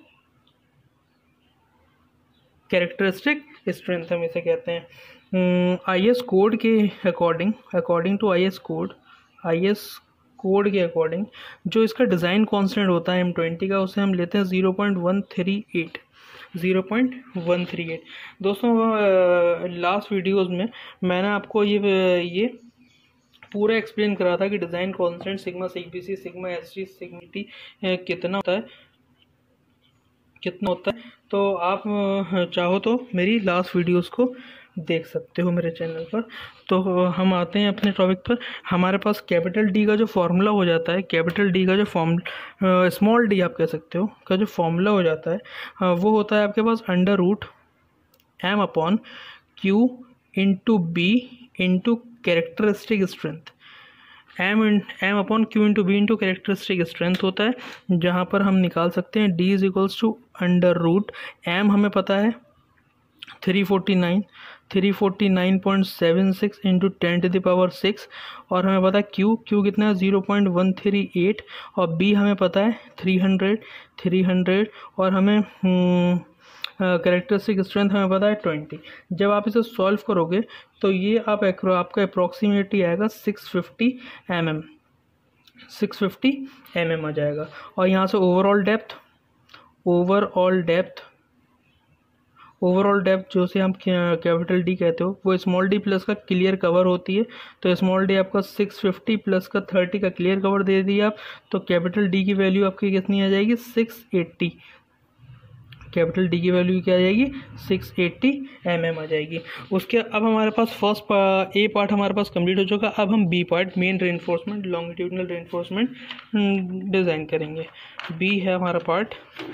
characteristic strength हम इसे कहते हैं। आई एस कोड के according, according to I S code, I S code के अकॉर्डिंग जो इसका डिज़ाइन कांस्टेंट होता है एम ट्वेंटी का, उसे हम लेते हैं zero point one three eight, zero point one three eight. दोस्तों लास्ट वीडियोस में मैंने आपको ये ये पूरा एक्सप्लेन करा था कि design constant sigma C B C, sigma S T, sigma T कितना होता है, कितना होता है। तो आप चाहो तो मेरी लास्ट वीडियोस को देख सकते हो मेरे चैनल पर। तो हम आते हैं अपने टॉपिक पर। हमारे पास कैपिटल डी का जो फॉर्मूला हो जाता है, कैपिटल डी का जो फॉर्म स्मॉल डी आप कह सकते हो का जो फॉर्मूला हो जाता है वो होता है आपके पास under root M upon Q into B into characteristic strength. M M upon Q into B into characteristic strength होता है, जहाँ पर हम निकाल सकते हैं D is equals to under root M हमें पता है three forty nine three forty nine point seven six into ten to the power six, और हमें पता है क्यू क्यू कितना है zero point one three eight, और बी हमें पता है थ्री हंड्रेड थ्री हंड्रेड, और हमें कैरेक्टरिस्टिक स्ट्रेंथ हमें पता है ट्वेंटी। जब आप इसे सॉल्व करोगे तो ये आप आपका अप्रॉक्सीमेटली आएगा six fifty M M, six fifty M M आ जाएगा। और यहाँ से overall depth, overall depth overall depth जो से हम कैपिटल डी कहते हो वो स्मॉल डी प्लस का क्लियर कवर होती है। तो स्मॉल डी आपका सिक्स फिफ्टी प्लस का थर्टी का क्लियर कवर दे दिया आप, तो कैपिटल डी की वैल्यू आपकी कितनी आ जाएगी सिक्स एट्टी। कैपिटल डी की वैल्यू क्या आ जाएगी सिक्स एट्टी एम एम आ जाएगी। उसके अब हमारे पास फर्स्ट ए पार्ट हमारे पास कंप्लीट हो चुका। अब हम B part main reinforcement longitudinal reinforcement design करेंगे। बी है हमारा पार्ट,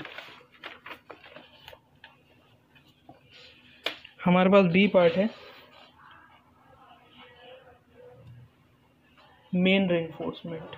हमारे पास बी पार्ट है मेन रेनफोर्समेंट,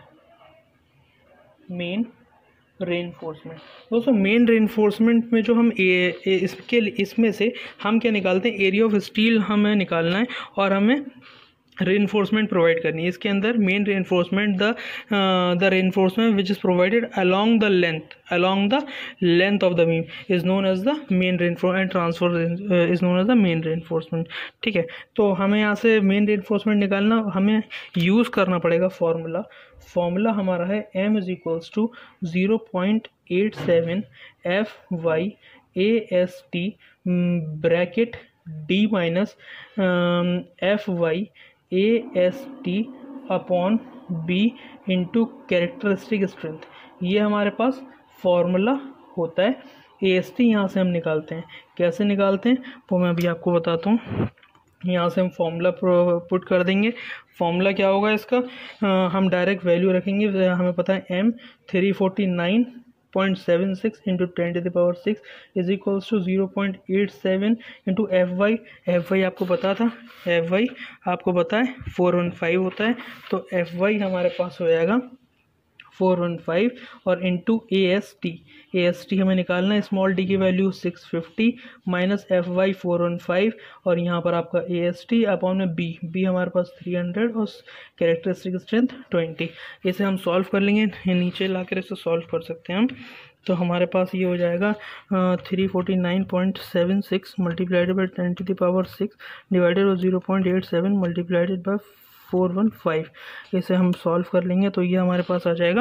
मेन रेनफोर्समेंट। दोस्तों मेन रेनफोर्समेंट में जो हम ए, ए, इसके इसमें से हम क्या निकालते हैं, एरिया ऑफ स्टील हमें निकालना है और हमें रेनफोर्समेंट प्रोवाइड करनी है। इसके अंदर main reinforcement the the reinforcement which is provided along the length along the length of the beam is known as the main reinforcement, transfer is known as the main reinforcement. ठीक है, तो हमें यहाँ से मेन रेनफोर्समेंट निकालना, हमें यूज़ करना पड़ेगा फॉर्मूला। फॉर्मूला हमारा है M is equals to zero point eight seven F Y A S T bracket D minus F Y A S T upon B into characteristic strength. ये हमारे पास फॉर्मूला होता है ए एस टी यहाँ से हम निकालते हैं। कैसे निकालते हैं वो मैं अभी आपको बताता हूँ। यहाँ से हम फॉर्मूला पुट कर देंगे। फॉर्मूला क्या होगा इसका, आ, हम डायरेक्ट वैल्यू रखेंगे। हमें पता है M three forty nine point seven six into ten to the power six is equals to zero point eight seven into F Y. F Y आपको पता था, एफ वाई आपको पता है फोर वन फाइव होता है। तो एफ वाई हमारे पास हो जाएगा फोर वन फाइव और into A S T. A S T हमें निकालना है, स्मॉल डी की value six fifty minus F Y four one five और यहाँ पर आपका ए एस टी अपॉन में बी। बी हमारे पास थ्री हंड्रेड और कैरेक्टरिस्टिक स्ट्रेंथ ट्वेंटी। इसे हम सॉल्व कर लेंगे, नीचे ला कर इसे सॉल्व कर सकते हैं हम। तो हमारे पास ये हो जाएगा three forty nine point seven six multiplied by ten to the power six divided by zero point eight seven multiplied by four one five. इसे हम सॉल्व कर लेंगे तो ये हमारे पास आ जाएगा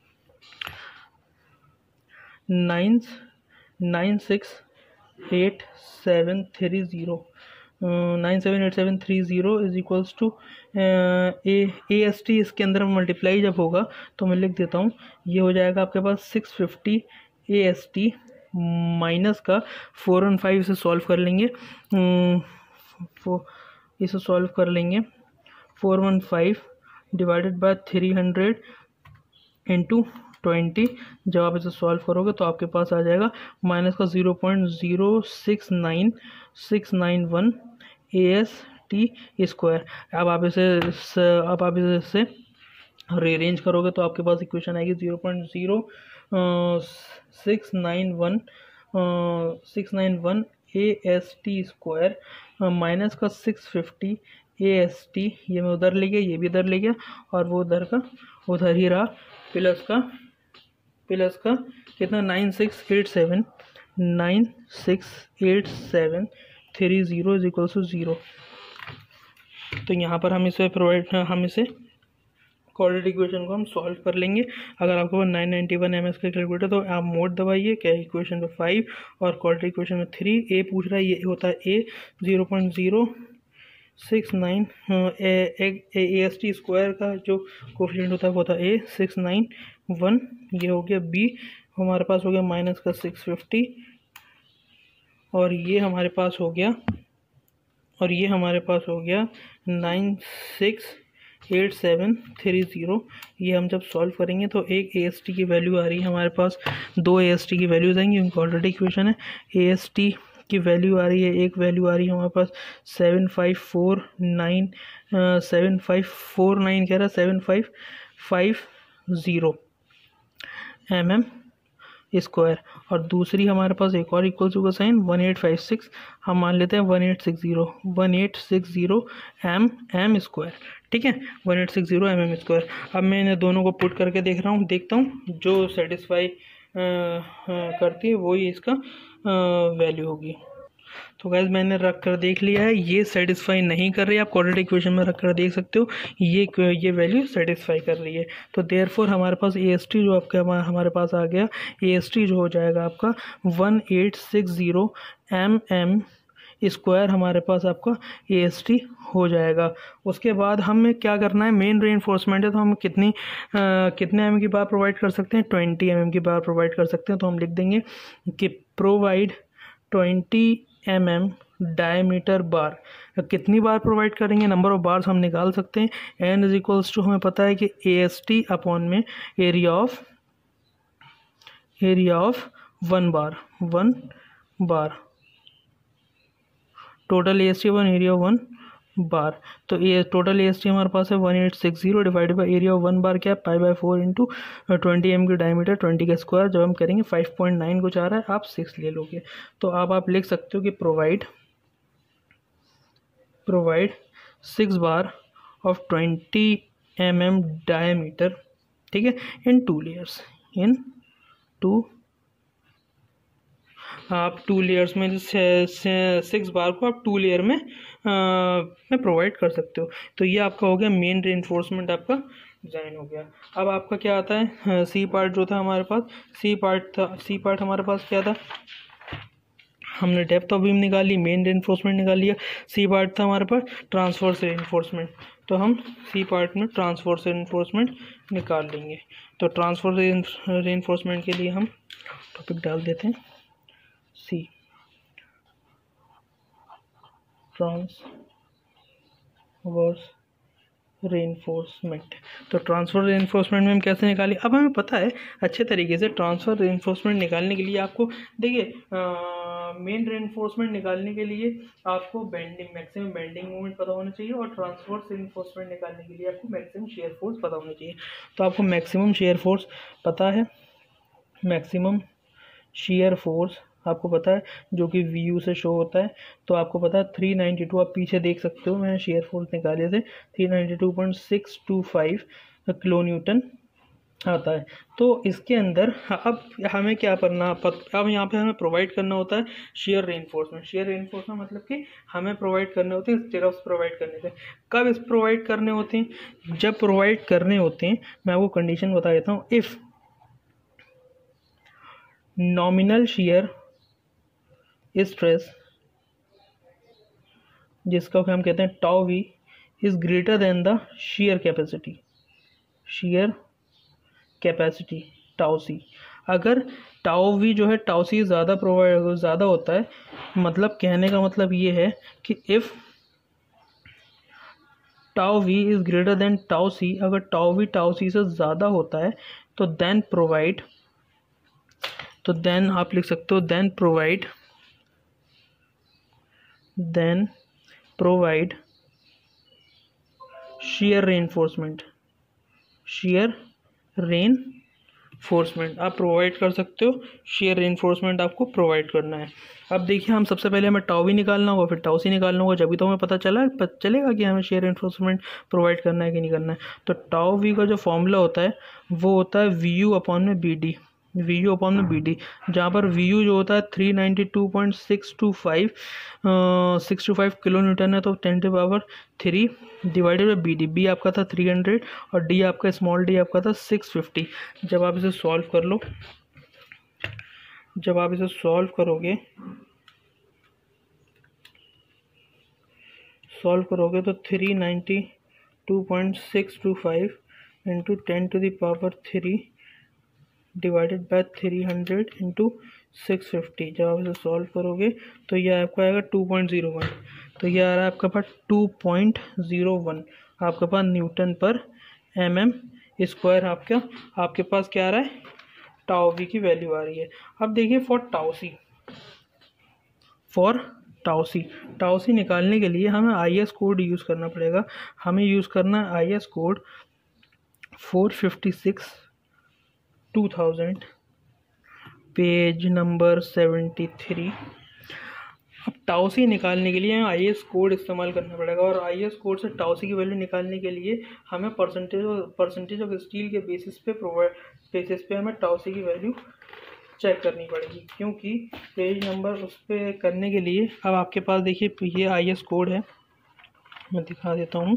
nine nine six eight seven three zero nine seven eight seven three zero is equals to A A S T. इसके अंदर मल्टीप्लाई जब होगा तो मैं लिख देता हूँ, ये हो जाएगा आपके पास six fifty A S T minus का फोर वन फाइव। इसे सॉल्व कर लेंगे, इसे सॉल्व कर लेंगे four one five divided by three hundred into twenty. जब आप इसे सॉल्व करोगे तो आपके पास आ जाएगा माइनस का zero point zero six nine six nine one A S T square. अब आप इसे अब आप इसे रीअरेंज करोगे तो आपके पास इक्वेशन आएगी zero point zero six nine one six nine one A S T square minus का six fifty A S T. ये मैं उधर ले गया, ये भी इधर ले गया और वो उधर का उधर ही रहा, प्लस का प्लस का कितना nine six eight seven nine six eight seven three zero is equal to zero. तो यहाँ पर हम इसे प्रोवाइड हम इसे क्वाड्रेटिक इक्वेशन को हम सॉल्व कर लेंगे। अगर आपके पास nine ninety one M S का कैलकुलेटर तो आप मोड दबाइए, क्या इक्वेशन में फाइव और क्वाड्रेटिक इक्वेशन में थ्री। ए पूछ रहा है, ये होता है A zero point zero six nine A S T square का जो कोफिशिएंट होता है वो होता है ए सिक्स नाइन वन। ये हो गया बी हमारे पास हो गया माइनस का सिक्स फिफ्टी और ये हमारे पास हो गया और ये हमारे पास हो गया nine six eight seven three zero. ये हम जब सॉल्व करेंगे तो एक ए एस टी की वैल्यू आ रही है हमारे पास, दो ए एस टी की वैल्यूज आएंगी क्योंकि ऑलरेडी इक्वेशन है। ए एस टी की वैल्यू आ रही है, एक वैल्यू आ रही है हमारे पास seven five four nine seven five four nine कह रहा है seven five five zero M M square और दूसरी हमारे पास एक और इक्वल टू का sign one eight five six, हम मान लेते हैं one eight six zero one eight six zero M M square. ठीक है, one eight six zero M M square. अब मैं इन दोनों को पुट करके देख रहा हूँ, देखता हूँ जो सेटिस्फाई करती है वही इसका वैल्यू होगी। तो गाइस मैंने रख कर देख लिया है, ये सेटिस्फाई नहीं कर रही है। आप क्वाड्रेटिक इक्वेशन में रख कर देख सकते हो, ये ये वैल्यू सेटिस्फाई कर रही है। तो देयरफॉर हमारे पास ए एस टी जो आपका हमारे पास आ गया, ए एस टी जो हो जाएगा आपका one eight six zero M M square हमारे पास आपका ए एस टी हो जाएगा। उसके बाद हमें क्या करना है, मेन रीइंफोर्समेंट है तो हम कितनी आ, कितने एम की बार प्रोवाइड कर सकते हैं, ट्वेंटी एम एम की बार प्रोवाइड कर सकते हैं। तो हम लिख देंगे कि provide twenty M M diameter bar. कितनी बार प्रोवाइड करेंगे, नंबर ऑफ बार्स हम निकाल सकते हैं। एन इज इक्वल्स टू हमें पता है कि ए एस टी अपॉन में area of area of one bar one bar total A S T one area one bar. तो ये टोटल ए एस टी हमारे पास है one eight six zero divided by area of one bar क्या है pi by four into twenty M की डायमीटर ट्वेंटी का स्क्वायर। जब हम करेंगे फाइव पॉइंट नाइन कुछ आ रहा है, आप सिक्स ले लोगे। तो अब आप लिख सकते हो कि provide provide six bar of twenty M M diameter, ठीक है, in two layers in two आप टू लेयर्स में सिक्स बार को आप टू लेयर में आ, में प्रोवाइड कर सकते हो। तो ये आपका हो गया मेन रीइंफोर्समेंट आपका डिज़ाइन हो गया। अब आपका क्या आता है, सी पार्ट जो था हमारे पास, सी पार्ट था सी पार्ट हमारे पास क्या था, हमने डेप्थ ऑफ बीम निकाली, मेन रीइंफोर्समेंट निकाल लिया। सी पार्ट था हमारे पास ट्रांसवर्स रीइंफोर्समेंट, तो हम सी पार्ट में ट्रांसवर्स रीइंफोर्समेंट निकाल लेंगे। तो ट्रांसवर्स रीइंफोर्समेंट के लिए हम टॉपिक डाल देते हैं, ट्रांसवर्स रेनफोर्समेंट। तो ट्रांसफर रेनफोर्समेंट में हम कैसे निकालें, अब हमें पता है अच्छे तरीके से। ट्रांसफर रेनफोर्समेंट निकालने के लिए आपको देखिए मेन रेनफोर्समेंट निकालने के लिए आपको बेंडिंग मैक्सिमम बेंडिंग मोमेंट पता होना चाहिए, और ट्रांसफर्स रेनफोर्समेंट निकालने के लिए आपको मैक्सिमम शेयर फोर्स पता होना चाहिए। तो आपको मैक्सिमम शेयर फोर्स पता है, मैक्सिमम शेयर फोर्स आपको पता है जो कि वी यू से शो होता है। तो आपको पता है थ्री नाइन्टी टू, आप पीछे देख सकते हो मैंने शेयर फोर्स निकाले थे, three ninety two point six two five kilo newton आता है। तो इसके अंदर अब हमें क्या करना, अब यहाँ पे हमें प्रोवाइड करना होता है शेयर रेनफोर्समेंट। शेयर रेनफोर्समेंट मतलब कि हमें प्रोवाइड करने होते हैं स्टिरअप्स प्रोवाइड करने थे। कब इस प्रोवाइड करने होते हैं, जब प्रोवाइड करने होते हैं मैं आपको कंडीशन बता देता हूँ। इफ़ नॉमिनल शेयर स्ट्रेस, जिसका हम कहते हैं tau V, is greater than the shear capacity, shear capacity tau C. अगर टाउ वी जो है टाउ सी ज़्यादा प्रोवाइड ज़्यादा होता है, मतलब कहने का मतलब ये है कि if tau V is greater than tau C, अगर टाउ वी टाउ सी से ज़्यादा होता है तो देन प्रोवाइड, तो देन आप लिख सकते हो then provide then provide shear reinforcement, shear reinforcement आप प्रोवाइड कर सकते हो, shear reinforcement आपको प्रोवाइड करना है। अब देखिए हम सबसे पहले हमें टाउ वी निकालना होगा, फिर टाउ सी निकालना होगा, जब भी तो हमें पता चला पता चलेगा कि हमें शेयर रेनफोर्समेंट प्रोवाइड करना है कि नहीं करना है। तो टाउ वी का जो फॉर्मूला होता है वो होता है वी यू अपॉन में B D, V U upon में बी डी, जहाँ पर वी यू जो होता है three ninety two point six two five six two five kilo newton है। तो ten two power three divided by B D, B आपका था थ्री हंड्रेड और डी आपका स्मॉल डी आपका था सिक्स फिफ्टी। जब आप इसे सॉल्व कर लो, जब आप इसे सॉल्व करोगे सॉल्व करोगे तो three ninety two point six two five into ten to the power three divided by three hundred into six fifty. जब आप इसे सॉल्व करोगे तो यह आपका आएगा टू पॉइंट ज़ीरो वन। तो यह आ रहा है आपके पास टू पॉइंट ज़ीरो वन आपके पास न्यूटन पर एम एम स्क्वायर। आपका आपके पास क्या आ रहा है, टाउ वी की वैल्यू आ रही है। अब देखिए for tau C, for tau C tau C निकालने के लिए हमें आई एस कोड यूज़ करना पड़ेगा। हमें यूज़ करना है I S code four fifty six two thousand, page number seventy three. अब टाउ सी निकालने के लिए हमें आई एस कोड इस्तेमाल करना पड़ेगा, और आई एस कोड से टाउ सी की वैल्यू निकालने के लिए हमें परसेंटेज परसेंटेज ऑफ स्टील के बेसिस पे प्रोवाइड बेसिस पे हमें टाउ सी की वैल्यू चेक करनी पड़ेगी। क्योंकि पेज नंबर उस पर करने के लिए अब आपके पास देखिए ये आई एस कोड है, मैं दिखा देता हूँ।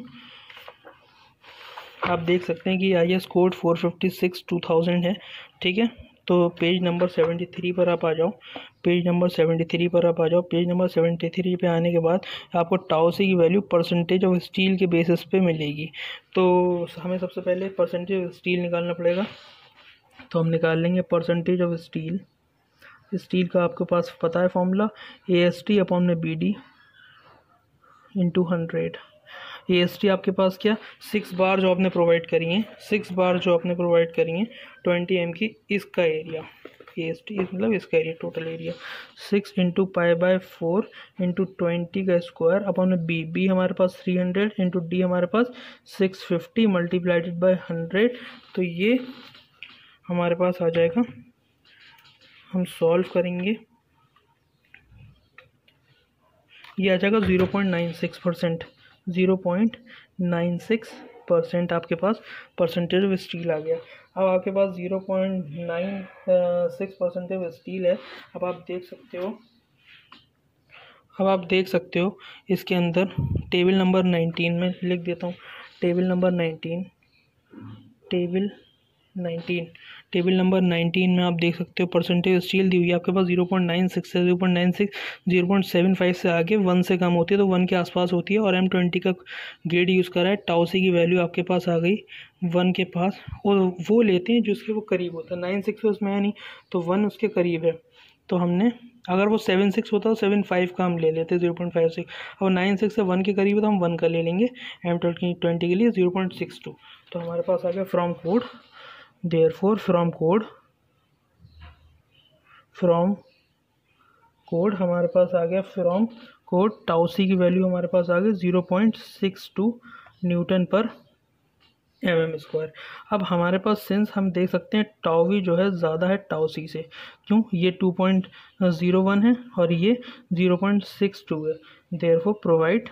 आप देख सकते हैं कि I S code four fifty six two thousand है, ठीक है। तो पेज नंबर सेवेंटी थ्री पर आप आ जाओ, पेज नंबर सेवेंटी थ्री पर आप आ जाओ। पेज नंबर सेवेंटी थ्री पे आने के बाद आपको टाउ सी की वैल्यू परसेंटेज ऑफ स्टील के बेसिस पे मिलेगी। तो हमें सबसे पहले परसेंटेज ऑफ स्टील निकालना पड़ेगा। तो हम निकाल लेंगे परसेंटेज ऑफ स्टील। स्टील का आपके पास पता है formula, A S T upon में B D into hundred. A S T आपके पास क्या, सिक्स बार जो आपने प्रोवाइड करी है, सिक्स बार जो आपने प्रोवाइड करी है ट्वेंटी एम की, इसका एरिया ए एस टी मतलब इसका area total area six into pi by four into twenty का स्क्वायर अपॉन बी, बी हमारे पास थ्री हंड्रेड इंटू डी हमारे पास six fifty multiplied by hundred. तो ये हमारे पास आ जाएगा, हम सॉल्व करेंगे, ये आ जाएगा zero point nine six percent, zero point nine six percent आपके पास परसेंटेज ऑफ स्टील आ गया। अब आपके पास zero point nine six percentage of steel है। अब आप देख सकते हो अब आप देख सकते हो इसके अंदर टेबल नंबर नाइनटीन में लिख देता हूँ। Table number nineteen table nineteen table number nineteen में आप देख सकते हो परसेंटेज स्टील दी हुई है आपके पास ज़ीरो पॉइंट नाइन सिक्स से zero point nine six zero point seven five से आगे वन से कम होती है, तो वन के आसपास होती है। और एम ट्वेंटी का ग्रेड यूज़ करा है। टाउ सी की वैल्यू आपके पास आ गई वन के पास, और वो लेते हैं जो उसके वो करीब होता है। नाइन सिक्स उसमें है नहीं, तो वन उसके करीब है, तो हमने अगर वो सेवन सिक्स होता तो सेवन फाइव का हम ले लेते ज़ीरो पॉइंट फाइव सिक्स, और नाइन सिक्स से वन के करीब है तो हम वन का ले लेंगे। एम ट्वेंटी ट्वेंटी के लिए ज़ीरो पॉइंट सिक्स टू। तो हमारे पास आ गया from code, therefore from code from code हमारे पास आ गया फ्रॉम कोड टाउ सी की वैल्यू हमारे पास आ गई zero point six two newton पर एम एम स्क्वायर। अब हमारे पास सिंस हम देख सकते हैं टाउ वी जो है ज़्यादा है टाउ सी से, क्यों, ये टू पॉइंट ज़ीरो वन है और ये ज़ीरो पॉइंट सिक्स टू है, therefore provide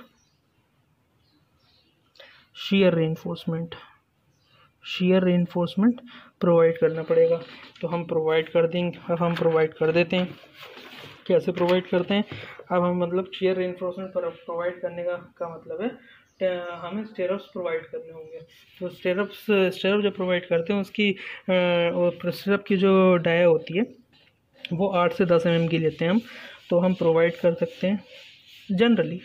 shear reinforcement, shear reinforcement provide करना पड़ेगा। तो हम प्रोवाइड कर देंगे, अब हम प्रोवाइड कर देते हैं। कैसे प्रोवाइड करते हैं, अब हम मतलब shear reinforcement पर प्रोवाइड करने का का मतलब है हमें स्टेरप्स प्रोवाइड करने होंगे। तो स्टेरप्स स्टेरप जब प्रोवाइड करते हैं उसकी और स्टेरप की जो डाया होती है वो आठ से दस एम एम की लेते हैं हम। तो हम प्रोवाइड कर सकते हैं जनरली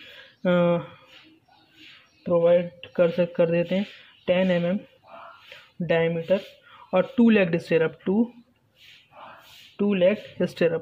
प्रोवाइड कर सक कर देते हैं टेन एम एम डायमीटर और two leg stirrup two two leg stirrup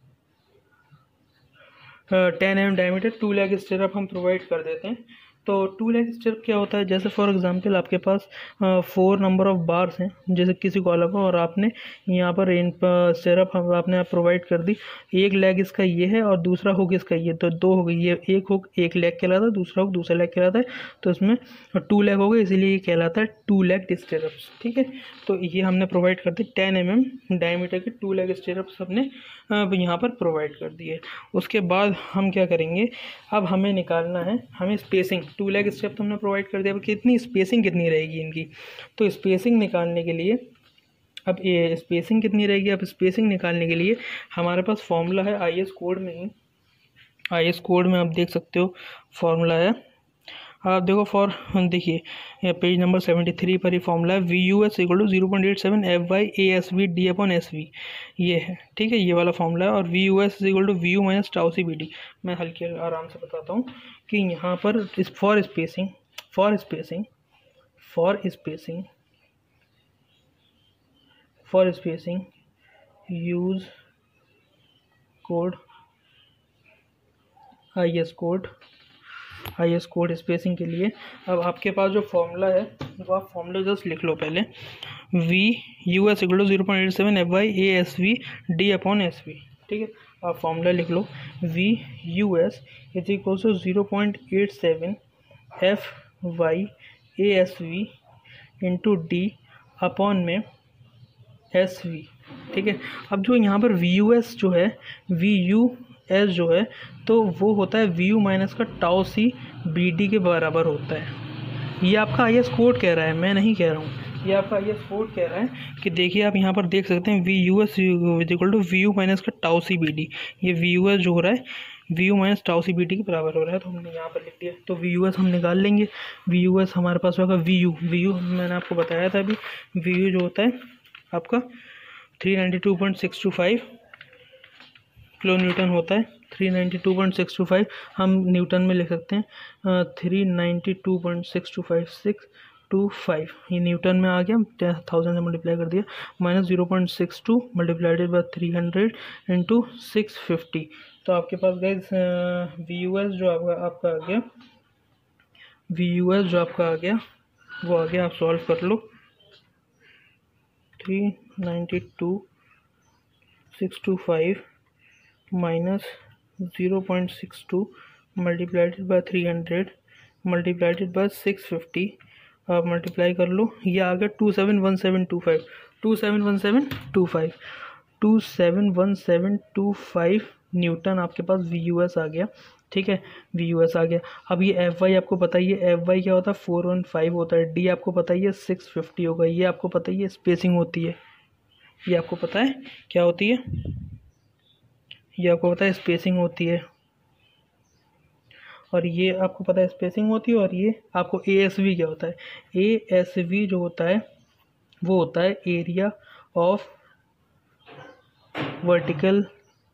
ten M M diameter two leg stirrup हम प्रोवाइड कर देते हैं। तो टू लेग स्टेरप क्या होता है, जैसे फॉर एग्जांपल आपके पास फोर नंबर ऑफ बार्स हैं जैसे किसी कॉलम का, और आपने यहाँ पर इन स्टेरप आपने आप प्रोवाइड कर दी, एक लेग इसका ये है और दूसरा हुक इसका ये, तो दो हो गई, ये एक हुक एक लेग कहलाता है, दूसरा हुक दूसरा लेग कहलाता है, तो इसमें टू लेग हो गए, इसीलिए ये कहलाता है टू लेग स्टेरप्स। ठीक है, तो ये हमने प्रोवाइड कर दी टेन एम एम डायमीटर के टू लेग स्टेरप्स हमने यहाँ पर प्रोवाइड कर दिए। उसके बाद हम क्या करेंगे, अब हमें निकालना है हमें स्पेसिंग, टू लेग स्टेप तो हमने प्रोवाइड कर दिया, अब कितनी स्पेसिंग कितनी रहेगी इनकी। तो स्पेसिंग निकालने के लिए अब ये स्पेसिंग कितनी रहेगी, अब स्पेसिंग निकालने के लिए हमारे पास फॉर्मूला है आई एस कोड में ही, आई एस कोड में आप देख सकते हो फॉर्मूला है, आप देखो फॉर देखिए पेज नंबर सेवेंटी थ्री पर ही फॉर्मूला है V U S equal to zero point eight seven F Y A S V D upon S V, ये है। ठीक है, ये वाला फॉर्मूला है, और V U S equal to V U minus tau C B D. मैं हल्के आराम से बताता हूँ कि यहाँ पर इस for spacing for spacing for spacing for spacing use code I S code I S code spacing के लिए। अब आपके पास जो फॉर्मूला है वो आप फॉर्मूला जस्ट लिख लो पहले, V U S equal to zero point eight seven F Y A S V D upon S V. ठीक है, आप फॉर्मूला लिख लो, V U S is equal to zero point eight seven F Y A S V into D upon में एस वी। ठीक है, अब जो यहाँ पर वी यू एस जो है वी यू एस जो है तो वो होता है वी यू माइनस का टाउ सी बी डी के बराबर होता है। ये आपका आई एस कोड कह रहा है, मैं नहीं कह रहा हूँ, ये आपका आई एस कोड कह रहा है कि देखिए आप यहाँ पर देख सकते हैं V U S equal to V U minus का टाउ सी बी डी, ये वी यू एस जो हो रहा है V U minus tau C B D के बराबर हो रहा है, तो हमने यहाँ पर लिख दिया। तो वी यू एस हम निकाल लेंगे, वी यू एस हमारे पास होगा वी यू वी यू मैंने आपको बताया था अभी, वी यू जो होता है आपका three ninety two point six two five kilo newton होता है, three ninety two point six two five हम न्यूटन में लिख सकते हैं, three ninety two point six two five six two five ये न्यूटन में आ गया, थाउजेंड से मल्टीप्लाई कर दिया, minus zero point six two multiplied by three hundred into six fifty. तो आपके पास गाइस वी यू एस जो आपका आपका आ गया वी यू एस जो आपका आ गया वो आ गया, आप सॉल्व कर लो, three ninety two six two five minus zero point six two multiplied by three hundred multiplied by six fifty, आप मल्टीप्लाई कर लो, ये आ गया two seven one seven two five two seven one seven two five two seven one seven two five newton आपके पास वी यू एस आ गया। ठीक है, वी यू एस आ गया। अब ये एफ वाई आपको पता ही है, एफ वाई क्या होता है फोर वन फाइव होता है, डी आपको पता ही है सिक्स फिफ्टी होगा, ये आपको पता ही है स्पेसिंग होती है, ये आपको पता है क्या होती है, ये आपको पता है स्पेसिंग होती है, और ये आपको पता है स्पेसिंग होती है, और ये आपको ए एस वी क्या होता है, ए एस वी जो होता है वो होता है area of vertical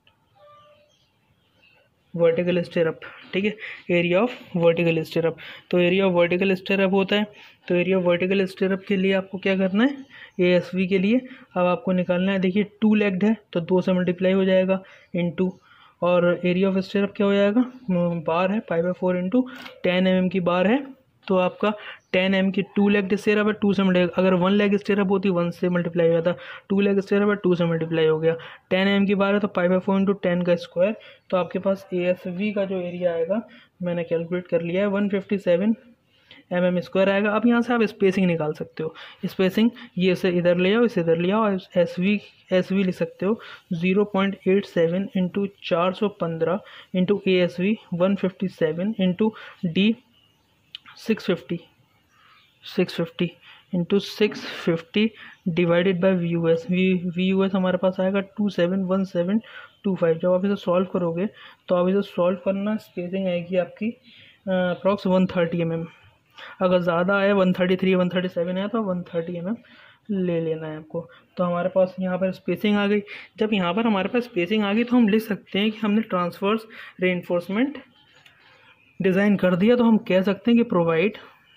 vertical stirrup. ठीक है, एरिया ऑफ वर्टिकल स्टेरअप, तो एरिया ऑफ वर्टिकल स्टेरअप होता है। तो एरिया ऑफ वर्टिकल स्टेरअप के लिए आपको क्या करना है, ए एस वी के लिए अब आपको निकालना है, देखिए टू लेग्ड है तो दो से मल्टीप्लाई हो जाएगा इंटू और एरिया ऑफ स्टेरअप क्या हो जाएगा, बार है pi by four into ten M M की बार है, तो आपका टेन एम की टू लेग स्टेरअप है, टू से मल्टीप्लाई, अगर वन लेग स्टेरअप होती वन से मल्टीप्लाई हो जाता, टू लेग स्टेरअप है टू से मल्टीप्लाई हो गया, टेन एम की बार है तो pi by four into ten का स्क्वायर, तो आपके पास ए एस वी का जो एरिया आएगा मैंने कैलकुलेट कर लिया है one fifty seven M M square आएगा। अब यहाँ से आप स्पेसिंग निकाल सकते हो, स्पेसिंग ये से इधर ले आओ, इसे इधर ले आओ, एस वी एस वी लिख सकते हो zero point eight seven into चार सौ पंद्रह into A S V one fifty seven into D six fifty six fifty into six fifty divided by V U S, V V U S हमारे पास आएगा two seven one seven two five. जब आप इसे सॉल्व करोगे तो आप इसे सॉल्व करना, स्पेसिंग आएगी आपकी approx one thirty M M, अगर ज़्यादा है one thirty three one thirty seven है तो वन थर्टी एम एम ले लेना है आपको। तो हमारे पास यहाँ पर स्पेसिंग आ गई। जब यहाँ पर हमारे पास स्पेसिंग आ गई तो हम लिख सकते हैं कि हमने ट्रांसवर्स रेइंफोर्समेंट डिज़ाइन कर दिया, तो हम कह सकते हैं कि प्रोवाइड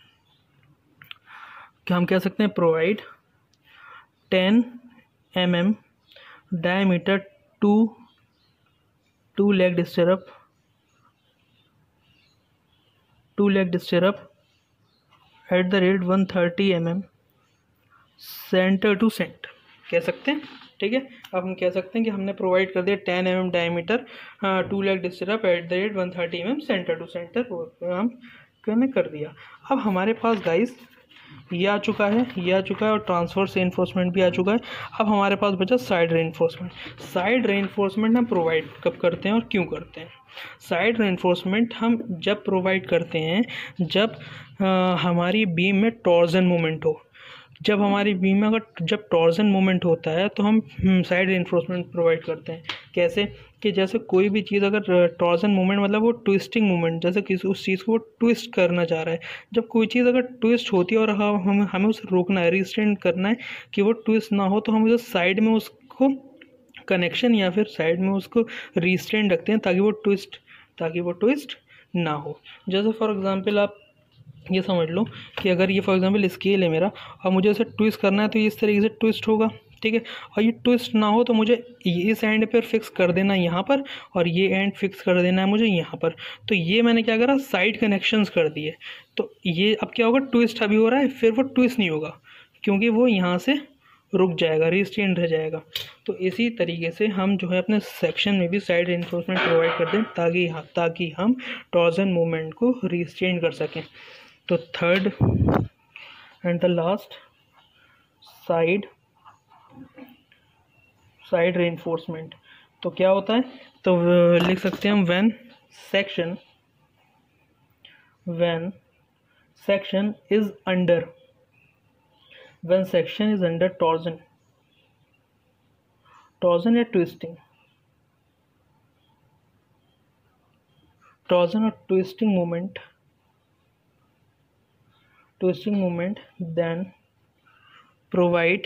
क्या हम कह सकते हैं provide ten M M diameter two two legged stirrup two legged stirrup at the rate one thirty M M centre to centre कह सकते हैं। ठीक है, अब हम कह सकते हैं कि हमने प्रोवाइड कर दिया ten M M diameter two legged stirrup at the rate one thirty M M centre to centre, वो हम हमने कर दिया। अब हमारे पास गाइस ये आ चुका है, ये आ चुका है और ट्रांसवर्स रेइंफोर्समेंट भी आ चुका है। अब हमारे पास बचा साइड रेइंफोर्समेंट। साइड रेइंफोर्समेंट हम प्रोवाइड कब करते हैं और क्यों करते हैं? साइड रेइंफोर्समेंट हम जब प्रोवाइड करते हैं जब आ, हमारी बीम में टॉर्जन मोमेंट हो। जब हमारी बीम में अगर जब टॉर्जन मोमेंट होता है तो हम साइड रेइंफोर्समेंट प्रोवाइड करते हैं। कैसे कि जैसे कोई भी चीज़ अगर टॉर्जन मोमेंट मतलब वो ट्विस्टिंग मोमेंट, जैसे किसी उस चीज़ को वो ट्विस्ट करना चाह रहा है, जब कोई चीज़ अगर ट्विस्ट होती है और हम हमें उसे रोकना है, रिस्ट्रेन करना है कि वो ट्विस्ट ना हो, तो हम उसे साइड में उसको कनेक्शन या फिर साइड में उसको रिस्ट्रेन रखते हैं ताकि वो ट्विस्ट ताकि वो ट्विस्ट ना हो। जैसे फॉर एग्जांपल आप ये समझ लो कि अगर ये फॉर एग्जांपल स्केल है मेरा और मुझे इसे ट्विस्ट करना है तो ये इस तरीके से ट्विस्ट होगा। ठीक है, और ये ट्विस्ट ना हो तो मुझे इस एंड पर फिक्स कर देना है यहाँ पर और ये एंड फिक्स कर देना है मुझे यहाँ पर। तो ये मैंने क्या करा, साइड कनेक्शंस कर दिए। तो ये अब क्या होगा, ट्विस्ट अभी हो रहा है, फिर वो ट्विस्ट नहीं होगा क्योंकि वो यहाँ से रुक जाएगा, रिस्ट्रेन रह जाएगा। तो इसी तरीके से हम जो है अपने सेक्शन में भी साइड रेइंफोर्समेंट प्रोवाइड कर दें ताकि ताकि हम टॉर्जन मूवमेंट को रिस्ट्रेन कर सकें। तो third and the last side side reinforcement. तो क्या होता है, तो लिख सकते हैं हम when section when section is under when section is under torsion torsion या twisting torsion or twisting moment twisting moment then provide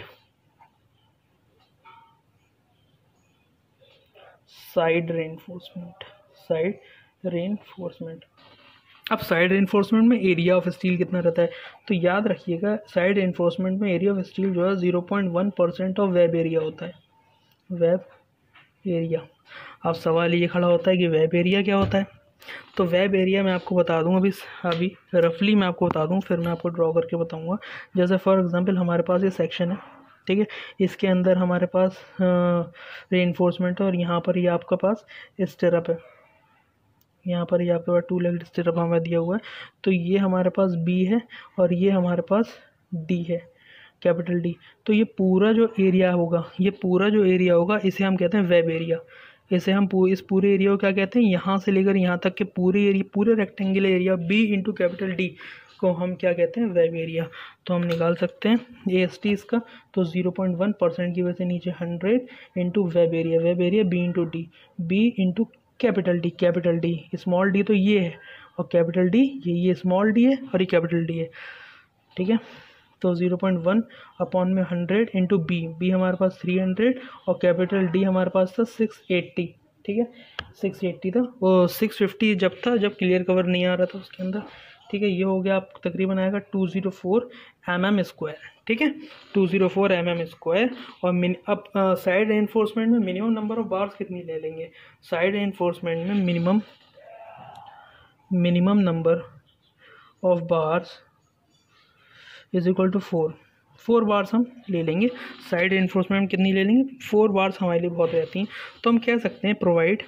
side reinforcement side reinforcement। अब साइड रेइंफोर्समेंट में एरिया ऑफ स्टील कितना रहता है, तो याद रखिएगा साइड रेइंफोर्समेंट में एरिया ऑफ स्टील जो है zero point one percent of web area होता है। वेब एरिया, अब सवाल ये खड़ा होता है कि वेब एरिया क्या होता है। तो वेब एरिया मैं आपको बता दूं, अभी अभी रफली मैं आपको बता दूं, फिर मैं आपको ड्रॉ करके बताऊंगा। जैसे फॉर एग्जांपल हमारे पास ये सेक्शन है, ठीक है, इसके अंदर हमारे पास रेइंफोर्समेंट है और यहाँ पर ये आपका पास स्टिरअप है, यहाँ पर ये आपके पास टू लेग्ड स्टिरअप हमें दिया हुआ है। तो ये हमारे पास बी है और ये हमारे पास डी है, कैपिटल डी। तो ये पूरा जो एरिया होगा ये पूरा जो एरिया होगा इसे हम कहते हैं वेब एरिया। इसे हम पू, इस पूरे एरिया को क्या कहते हैं, यहाँ से लेकर यहाँ तक के पूरे एरिया पूरे rectangular area B into capital D को हम क्या कहते हैं, वेब एरिया। तो हम निकाल सकते हैं ए एस टी इसका, तो ज़ीरो पॉइंट वन परसेंट की वजह से नीचे hundred into web area, web area B into D, B into capital D, capital D small D तो ये है और कैपिटल डी ये ये स्मॉल डी है और ये कैपिटल डी है। ठीक है, तो ज़ीरो पॉइंट वन अपॉन में हंड्रेड इंटू बी, बी हमारे पास थ्री हंड्रेड और कैपिटल डी हमारे पास था सिक्स एट्टी। ठीक है, सिक्स एट्टी था, वो सिक्स फिफ्टी जब था जब क्लियर कवर नहीं आ रहा था उसके अंदर, ठीक है, ये हो गया आप तकरीबन आएगा two zero four m M square, ठीक है, two zero four m M square. और मिन अब साइड रेनफोर्समेंट में मिनिमम नंबर ऑफ बार्स कितनी ले लेंगे? साइड रेनफोर्समेंट में minimum minimum number of bars is equal to four four bars हम ले लेंगे। साइड रेनफोर्समेंट में कितनी ले लेंगे? फोर बार्स हमारे लिए बहुत रहती हैं, तो हम कह सकते हैं provide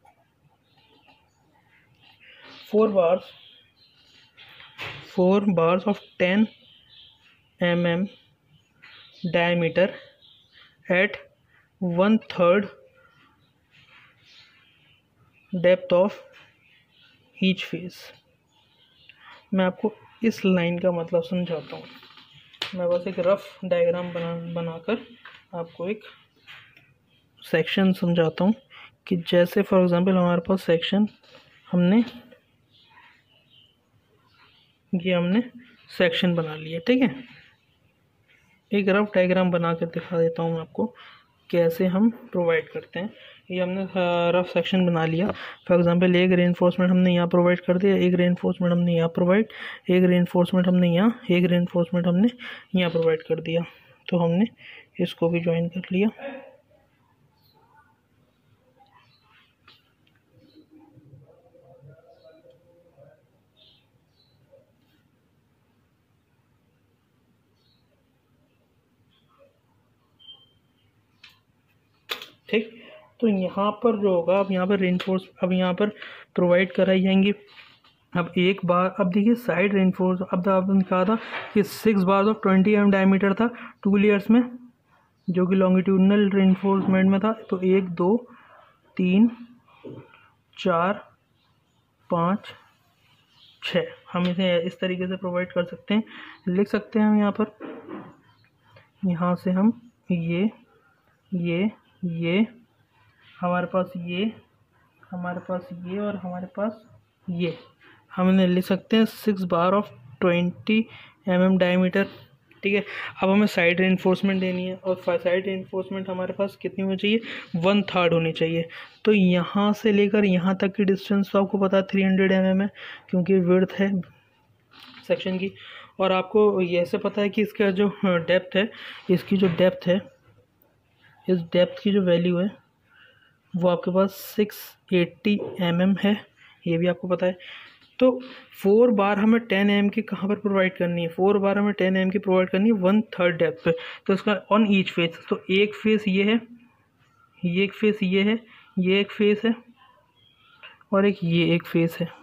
four bars four bars of ten M M diameter at one third depth of each face. मैं आपको इस लाइन का मतलब समझाता हूँ। मैं बस एक रफ डायग्राम बना बनाकर आपको एक सेक्शन समझाता हूँ कि जैसे फॉर एग्जांपल हमारे पास सेक्शन हमने ये हमने सेक्शन बना लिया, ठीक है। एक रफ डायग्राम बना कर दिखा देता हूँ मैं आपको कैसे हम प्रोवाइड करते हैं। ये हमने रफ सेक्शन बना लिया। फॉर एग्जांपल एक रेनफोर्समेंट हमने यहाँ प्रोवाइड कर दिया, एक रेनफोर्समेंट हमने यहाँ प्रोवाइड एक रेनफोर्समेंट हमने यहाँ एक रेनफोर्समेंट हमने यहाँ प्रोवाइड कर दिया। तो हमने इसको भी ज्वाइन कर लिया। ठीक, तो यहाँ पर जो होगा अब यहाँ पर रेनफोर्स अब यहाँ पर प्रोवाइड कराई जाएंगी। अब एक बार अब देखिए साइड रेनफोर्स अब आपने कहा था कि six bar of twenty m diameter था टू लेयर्स में, जो कि लॉन्गिट्यूडनल रेनफोर्समेंट में था। तो एक दो तीन चार पाँच छः हम इसे इस तरीके से प्रोवाइड कर सकते हैं, लिख सकते हैं हम यहाँ पर। यहाँ से हम ये ये ये हमारे पास ये हमारे पास ये और हमारे पास ये हम इन्हें लिख सकते हैं six bar of twenty M M diameter, ठीक है। अब हमें साइड रेनफोर्समेंट देनी है और साइड रेनफोर्समेंट हमारे पास कितनी होनी चाहिए? वन थर्ड होनी चाहिए। तो यहाँ से लेकर यहाँ तक की डिस्टेंस तो आपको पता है थ्री हंड्रेड एम एम है, क्योंकि विड्थ है सेक्शन की। और आपको ये से पता है कि इसका जो डेप्थ है, इसकी जो डेप्थ है, इस डेप्थ की जो वैल्यू है वो आपके पास सिक्स एट्टी एम एम है, ये भी आपको पता है। तो फोर बार हमें टेन एम की कहाँ पर प्रोवाइड करनी है? फोर बार हमें टेन एम की प्रोवाइड करनी है वन थर्ड डेप्थ पे। तो इसका ऑन ईच फेस, तो एक फेस ये है, ये एक फेस ये है, ये एक फेस है और एक ये एक फेस है।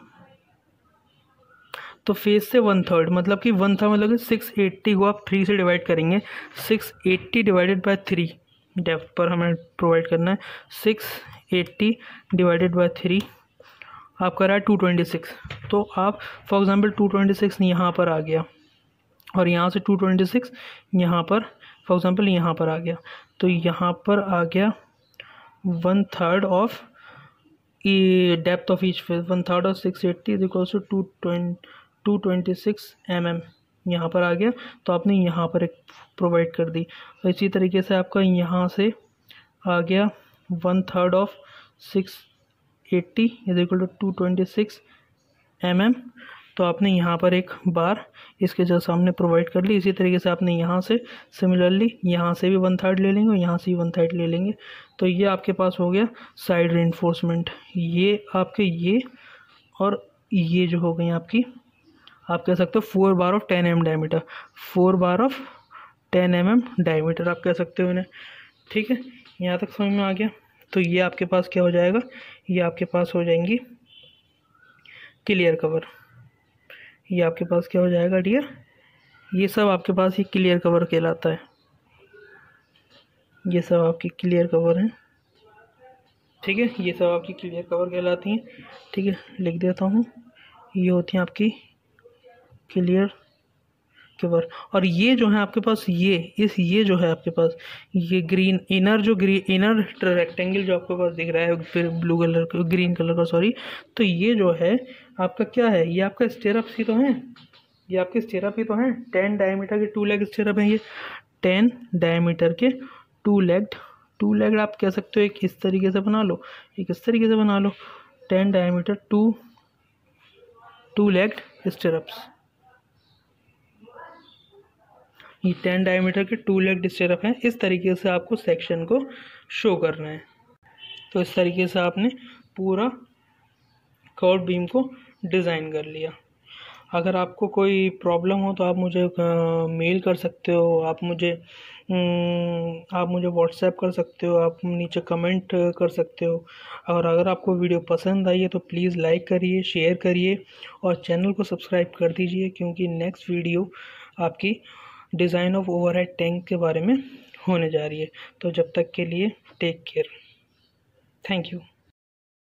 तो फेस से वन थर्ड मतलब कि वन थर्ड मतलब कि सिक्स एट्टी को आप थ्री से डिवाइड करेंगे। Six eighty divided by three depth पर हमें प्रोवाइड करना है। Six eighty divided by three आपका रहा है टू ट्वेंटी सिक्स। तो आप for example two twenty six यहाँ पर आ गया और यहाँ से टू ट्वेंटी सिक्स यहाँ पर फॉर एग्जांपल यहाँ पर आ गया। तो यहाँ पर आ गया one third of depth of each face, one third of six eighty is equals to two twenty two twenty six m m यहाँ पर आ गया। तो आपने यहाँ पर एक प्रोवाइड कर दी। तो इसी तरीके से आपका यहाँ से आ गया one third of six eighty is equal to two twenty six m m. तो आपने यहाँ पर एक बार इसके जो सामने प्रोवाइड कर ली। इसी तरीके से आपने यहाँ से सिमिलरली यहाँ से भी वन थर्ड ले लेंगे और यहाँ से भी वन थर्ड ले लेंगे। तो ये आपके पास हो गया साइड रेनफोर्समेंट। ये आपके ये और ये जो हो गई आपकी, आप कह सकते हो four bar of ten m diameter, four bar of ten M M diameter आप कह सकते हो इन्हें, ठीक है। यहाँ तक समझ में आ गया। तो ये आपके पास क्या हो जाएगा? ये आपके पास हो जाएंगी क्लियर कवर। ये आपके पास क्या हो जाएगा डियर? ये सब आपके पास ये क्लियर कवर कहलाता है। ये सब आपकी क्लियर कवर हैं, ठीक है। ये सब आपकी क्लियर कवर कहलाती हैं, ठीक है। लिख देता हूँ, ये होती हैं आपकी क्लियर कवर। और ये जो है आपके पास ये इस ये जो है आपके पास ये ग्रीन इनर जो ग्रीन इनर रेक्टेंगल जो आपके पास दिख रहा है फिर ब्लू कलर का ग्रीन कलर का सॉरी, तो ये जो है आपका क्या है? ये आपका स्टेरअप्स ही तो हैं, ये आपके स्टेरअप ही तो हैं। टेन डायमीटर के टू लेग स्टेरअप हैं। ये टेन डायमीटर के टू लेग्ड टू लेग्ड आप कह सकते हो। एक इस तरीके से बना लो, एक इस तरीके से बना लो। Ten diameter two two legged stirrups. ये टेन डायमीटर के टू लेग्ड स्टिरप हैं। इस तरीके से आपको सेक्शन को शो करना है। तो इस तरीके से आपने पूरा कर्व बीम को डिज़ाइन कर लिया। अगर आपको कोई प्रॉब्लम हो तो आप मुझे मेल कर सकते हो, आप मुझे आप मुझे व्हाट्सएप कर सकते हो, आप नीचे कमेंट कर सकते हो। और अगर आपको वीडियो पसंद आई है तो प्लीज़ लाइक करिए, शेयर करिए और चैनल को सब्सक्राइब कर दीजिए, क्योंकि नेक्स्ट वीडियो आपकी डिज़ाइन ऑफ ओवरहेड टैंक के बारे में होने जा रही है। तो जब तक के लिए टेक केयर, थैंक यू।